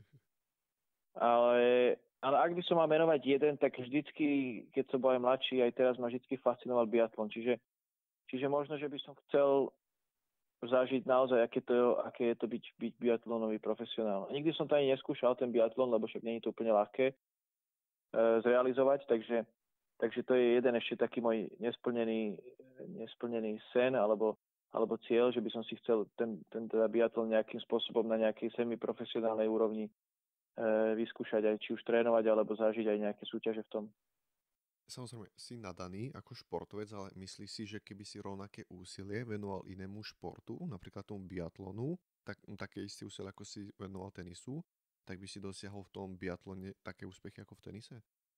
ale ak by som mal menovať jeden, tak vždycky, keď som bol aj mladší, aj teraz ma vždycky fascinoval biatlon. Čiže možno, že by som chcel zažiť naozaj, aké je to byť biatlonový profesionál. Nikdy som to ani neskúšal, ten biatlon, lebo však nie je to úplne ľahké zrealizovať, takže to je jeden ešte taký môj nesplnený sen alebo cieľ, že by som si chcel ten teda biatlon nejakým spôsobom na nejakej semiprofesionálnej úrovni vyskúšať aj či už trénovať alebo zažiť aj nejaké súťaže v tom. Samozrejme, si nadaný ako športovec, ale myslíš si, že keby si rovnaké úsilie venoval inému športu, napríklad tomu biatlonu, tak také isté úsilie, ako si venoval tenisu, tak by si dosiahol v tom biatlone také úspechy ako v tenise?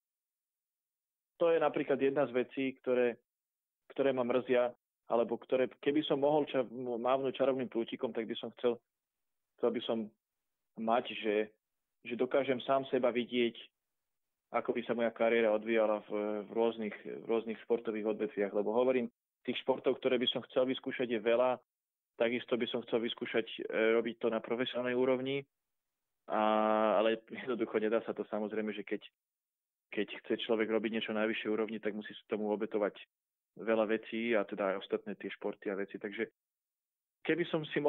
To je napríklad jedna z vecí, ktoré ma mrzia, alebo ktoré, keby som mohol mávnuť čarovným prútikom, tak by som chcel by som mať, že dokážem sám seba vidieť, ako by sa moja kariéra odvíjala v rôznych športových odvetviach. Lebo hovorím, tých športov, ktoré by som chcel vyskúšať, je veľa. Takisto by som chcel vyskúšať robiť to na profesionálnej úrovni. Ale jednoducho nedá sa to, samozrejme, že keď chce človek robiť niečo na najvyššej úrovni, tak musí sa tomu obetovať veľa vecí a teda aj ostatné tie športy a veci. Takže keby som si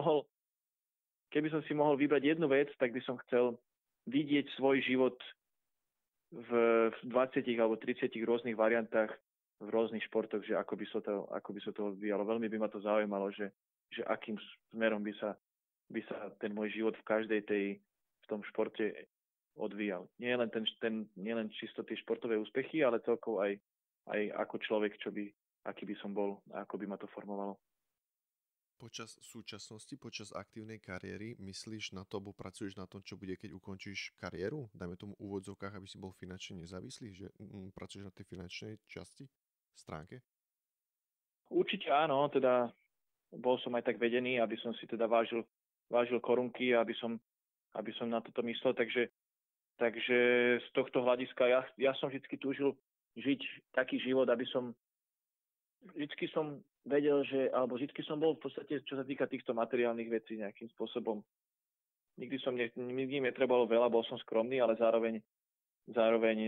mohol vybrať jednu vec, tak by som chcel vidieť svoj život v 20 alebo 30 rôznych variantách v rôznych športoch, že ako by sa to odvíjalo. Veľmi by ma to zaujímalo, že akým smerom by sa ten môj život v tom športe odvíjal. Nie len čisto tie športové úspechy, ale celkovo aj ako človek, aký by som bol a ako by ma to formovalo. Počas súčasnosti, počas aktívnej kariéry myslíš na to, alebo pracuješ na tom, čo bude, keď ukončíš kariéru? Dajme tomu v úvodzovkách, aby si bol finančne nezávislý, že pracuješ na tej finančnej časti, stránke? Určite áno, teda bol som aj tak vedený, aby som si teda vážil korunky, aby som na toto myslel, takže z tohto hľadiska ja som vždy túžil žiť taký život, aby som vždy som vedel, alebo vždy som bol v podstate, čo sa týka týchto materiálnych vecí nejakým spôsobom. Nikdy netrebalo veľa, bol som skromný, ale zároveň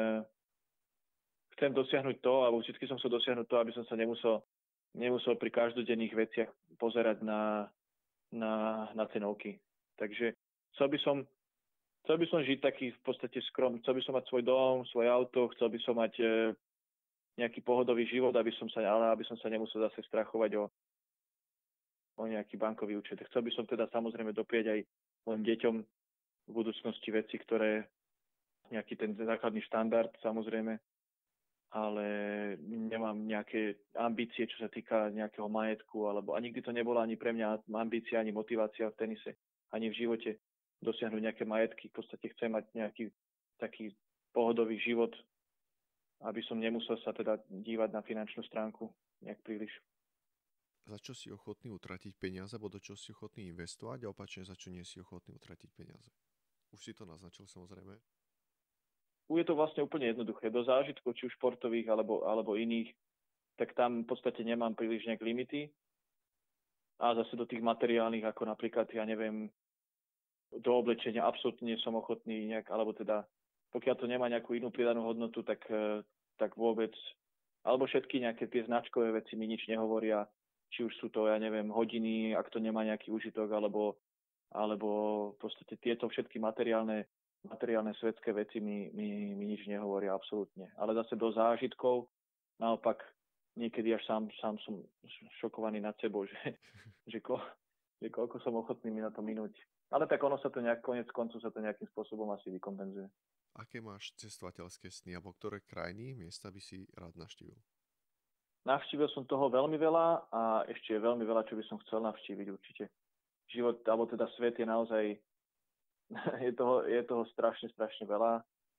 chcem dosiahnuť to, alebo vždy som chcel dosiahnuť to, aby som sa nemusel pri každodenných veciach pozerať na cenovky. Takže chcel by som Chcel by som žiť taký v podstate skrom, chcel by som mať svoj dom, svoje auto, chcel by som mať nejaký pohodový život, ale aby som sa nemusel zase strachovať o nejaký bankový účet. Chcel by som teda samozrejme doprieť aj mojim deťom v budúcnosti veci, ktoré nejaký ten základný štandard samozrejme, ale nemám nejaké ambície, čo sa týka nejakého majetku, a nikdy to nebola ani pre mňa ambícia, ani motivácia v tenise, ani v živote dosiahnuť nejaké majetky. V podstate chcem mať nejaký taký pohodový život, aby som nemusel sa teda dívať na finančnú stránku nejak príliš. Za čo si ochotný utratiť peniaze, alebo do čo si ochotný investovať a opačne za čo nie si ochotný utratiť peniaze? Už si to naznačil samozrejme. Je to vlastne úplne jednoduché. Do zážitkov, či už športových alebo iných, tak tam v podstate nemám príliš nejak limity. A zase do tých materiálnych, ako napríklad, ja neviem, do oblečenia absolútne nie som ochotný nejak, alebo teda pokiaľ to nemá nejakú inú pridanú hodnotu, tak vôbec, alebo všetky nejaké tie značkové veci mi nič nehovoria, či už sú to, ja neviem, hodiny, ak to nemá nejaký užitok, alebo v podstate tieto všetky materiálne svetské veci mi nič nehovoria absolútne. Ale zase do zážitkov, naopak, niekedy až sám som šokovaný nad sebou, že koľko som ochotný mi na to minúť. Ale tak ono sa to konec koncu sa to nejakým spôsobom asi vykompenzuje. Aké máš cestovateľské sny, alebo ktoré krajiny, miesta by si rád navštívil? Navštívil som toho veľmi veľa a ešte je veľmi veľa, čo by som chcel navštíviť určite. Život, alebo teda svet je naozaj, je toho strašne veľa.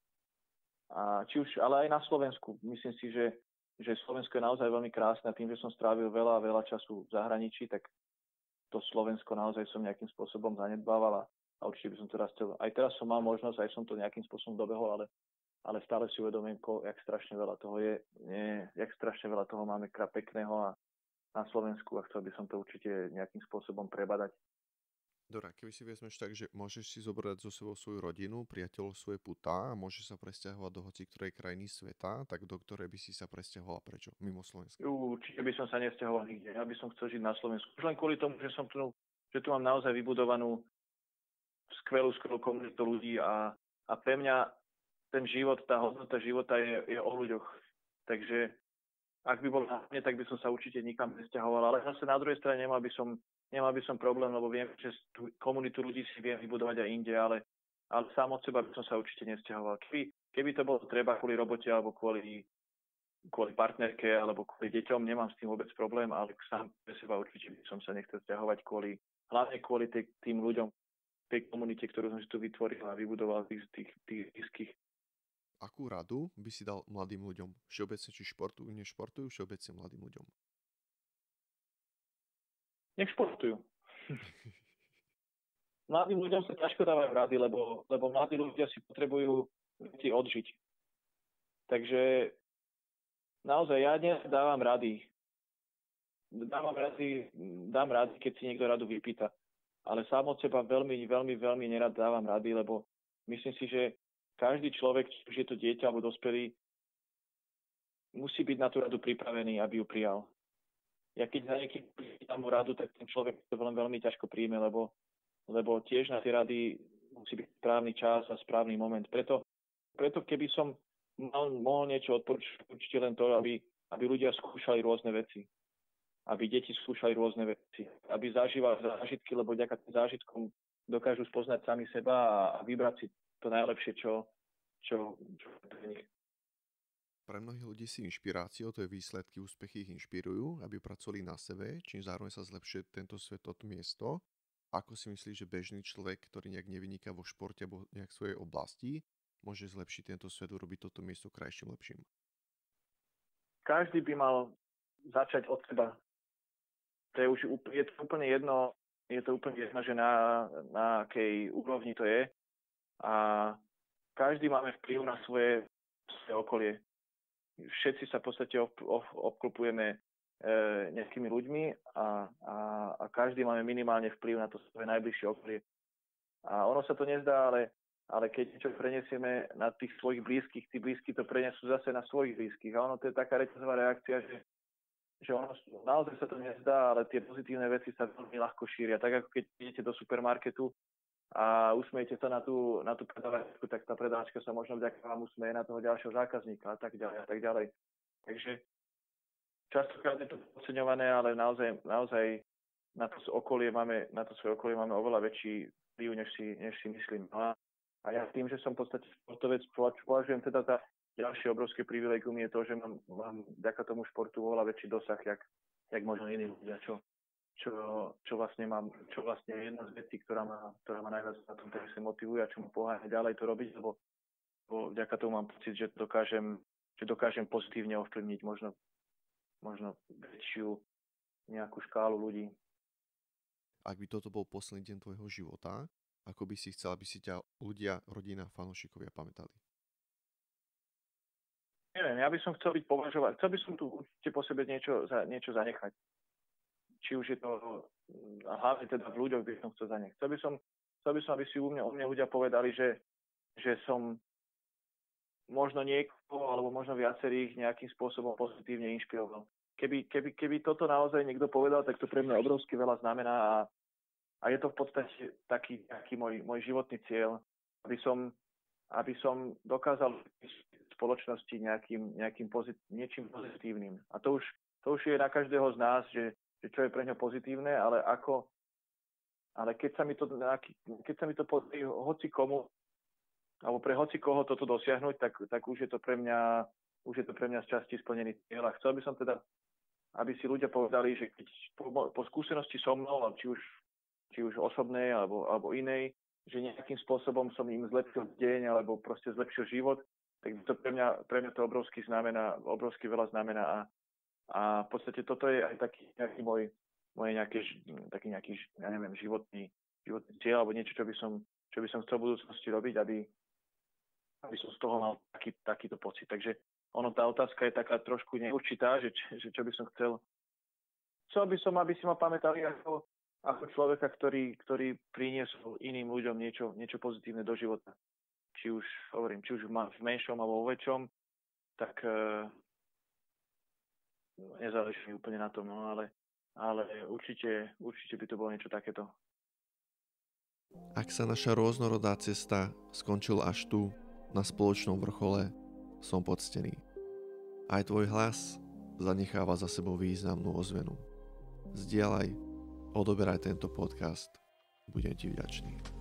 A či už, ale aj na Slovensku. Myslím si, že Slovensko je naozaj veľmi krásne a tým, že som strávil veľa času v zahraničí, tak to Slovensko naozaj som nejakým spôsobom zanedbával a určite by som teraz chcel. Aj teraz som mal možnosť, aj som to nejakým spôsobom dobehol, ale stále si uvedomím, jak strašne veľa toho jak strašne veľa toho máme pekného na Slovensku a chcel by som to určite nejakým spôsobom prebadať. Dora, keby si vezmeš tak, že môžeš si zobrať so sebou svoju rodinu, priateľov, svoje putá a môžeš sa presťahovať do hoci ktorej krajiny sveta, tak do ktorej by si sa presťahovala? Prečo? Mimo Slovenska. Určite by som sa nesťahoval nikde. Ja by som chcel žiť na Slovensku. Už len kvôli tomu, že tu mám naozaj vybudovanú skvelú komunitu ľudí a pre mňa ten život, tá hodnota života je o ľuďoch. Takže ak by bol na mne, tak by som sa určite nikam nesťahoval. Ale zase na druhej strane nemal by som problém, lebo viem, že tú komunitu ľudí si viem vybudovať aj inde, ale sám od seba by som sa určite nesťahoval. Keby to bolo treba kvôli robote alebo kvôli partnerke alebo kvôli deťom, nemám s tým vôbec problém, ale sám pre seba určite by som sa nechcel sťahovať hlavne kvôli tým ľuďom, tej komunite, ktorú som si tu vytvoril a vybudoval tých blízkych. Akú radu by si dal mladým ľuďom? Všeobecne, či športujú, nešportujú, všeobecne mladým ľuďom? Nech športujú. Mladým ľuďom sa ťažko dávajú rady, lebo mladí ľudia si potrebujú veci odžiť. Takže naozaj ja dávam rady. Dám rady, keď si niekto radu vypýta. Ale sám od seba veľmi nerad dávam rady, lebo myslím si, že každý človek, či už je to dieťa alebo dospelý, musí byť na tú radu pripravený, aby ju prijal. Ja keď za niekým pýtam mu radu, tak ten človek to veľmi ťažko príjme, lebo tiež na tie rady musí byť správny čas a správny moment. Preto keby som mohol niečo odporučiť, určite len to, aby ľudia skúšali rôzne veci. Aby deti skúšali rôzne veci. Aby zažívali zážitky, lebo vďaka tým zážitkom dokážu spoznať sami seba a vybrať si to najlepšie, čo pre nich. Pre mnohých ľudí si inšpiráciou, to je výsledky, úspechy ich inšpirujú, aby pracovali na sebe, čím zároveň sa zlepšuje tento svet, toto miesto. Ako si myslíš, že bežný človek, ktorý nejak nevyniká vo športe alebo nejak v svojej oblasti, môže zlepšiť tento svet, urobiť toto miesto krajším, lepším? Každý by mal začať od seba. Je to úplne jedno, že na akej úrovni to je. A každý máme vplyv na svoje okolie. Všetci sa v podstate obklopujeme nejakými ľuďmi a každý máme minimálne vplyv na to svoje najbližšie okolie. A ono sa to nezdá, ale keď niečo prenesieme na tých svojich blízkych, tí blízky to prenesú zase na svojich blízkych. A ono to je taká reťazová reakcia, že ono naozaj sa to nezdá, ale tie pozitívne veci sa veľmi ľahko šíria. Tak ako keď idete do supermarketu a usmejete sa na tú predávačku, tak tá predávačka sa možno vďaka vám usmeje na toho ďalšieho zákazníka a tak ďalej a tak ďalej. Takže častokrát je to podceňované, ale naozaj na to svoje okolie máme oveľa väčší vplyv, než si myslím. A ja tým, že som v podstate športovec, považujem teda za ďalšie obrovské privilegium je to, že mám vďaka tomu športu oveľa väčší dosah, jak možno iní ľudia, čo vlastne je jedna z vecí, ktorá ma najviac na tom sa motivuje a čo ma poháňa ďalej to robiť, lebo vďaka tomu mám pocit, že dokážem pozitívne ovplyvniť možno väčšiu nejakú škálu ľudí. Ak by toto bol posledný deň tvojho života, ako by si chcel, aby si ťa ľudia, rodina, fanúšikovia pamätali? Neviem, ja by som chcel by som tu určite po sebe niečo zanechať. Či už je to, a hlavne teda v ľuďoch by som chcel zanechať. Chcel by som, aby si o mne ľudia povedali, že som možno niekoho, alebo možno viacerých nejakým spôsobom pozitívne inšpiroval. Keby toto naozaj niekto povedal, tak to pre mňa obrovsky veľa znamená a je to v podstate taký môj životný cieľ, aby som dokázal v spoločnosti niečím pozitívnym. A to už je na každého z nás, že čo je pre ňa pozitívne, ale keď sa mi to podarí hoci komu, alebo pre hoci koho toto dosiahnuť, tak už je to pre mňa z časti splnený cieľ. A chcel by som teda, aby si ľudia povedali, že keď po skúsenosti so mnou, či už osobnej alebo inej, že nejakým spôsobom som im zlepšil deň alebo proste zlepšil život, tak to pre mňa to obrovsky veľa znamená a v podstate toto je aj taký nejaký môj nejaký ja neviem, životný cieľ alebo niečo, čo by som chcel v budúcnosti robiť, aby som z toho mal takýto pocit. Takže tá otázka je taká trošku neurčitá, že čo by som chcel. Chcel by som, aby si ma pamätali ako človeka, ktorý priniesol iným ľuďom niečo pozitívne do života. Či už v menšom alebo vo väčšom, tak nezáleží mi úplne na tom, no, ale určite by to bolo niečo takéto. Ak sa naša rôznorodá cesta skončila až tu, na spoločnom vrchole, som poctený. Aj tvoj hlas zanecháva za sebou významnú ozvenu. Zdieľaj, odoberaj tento podcast, budem ti vďačný.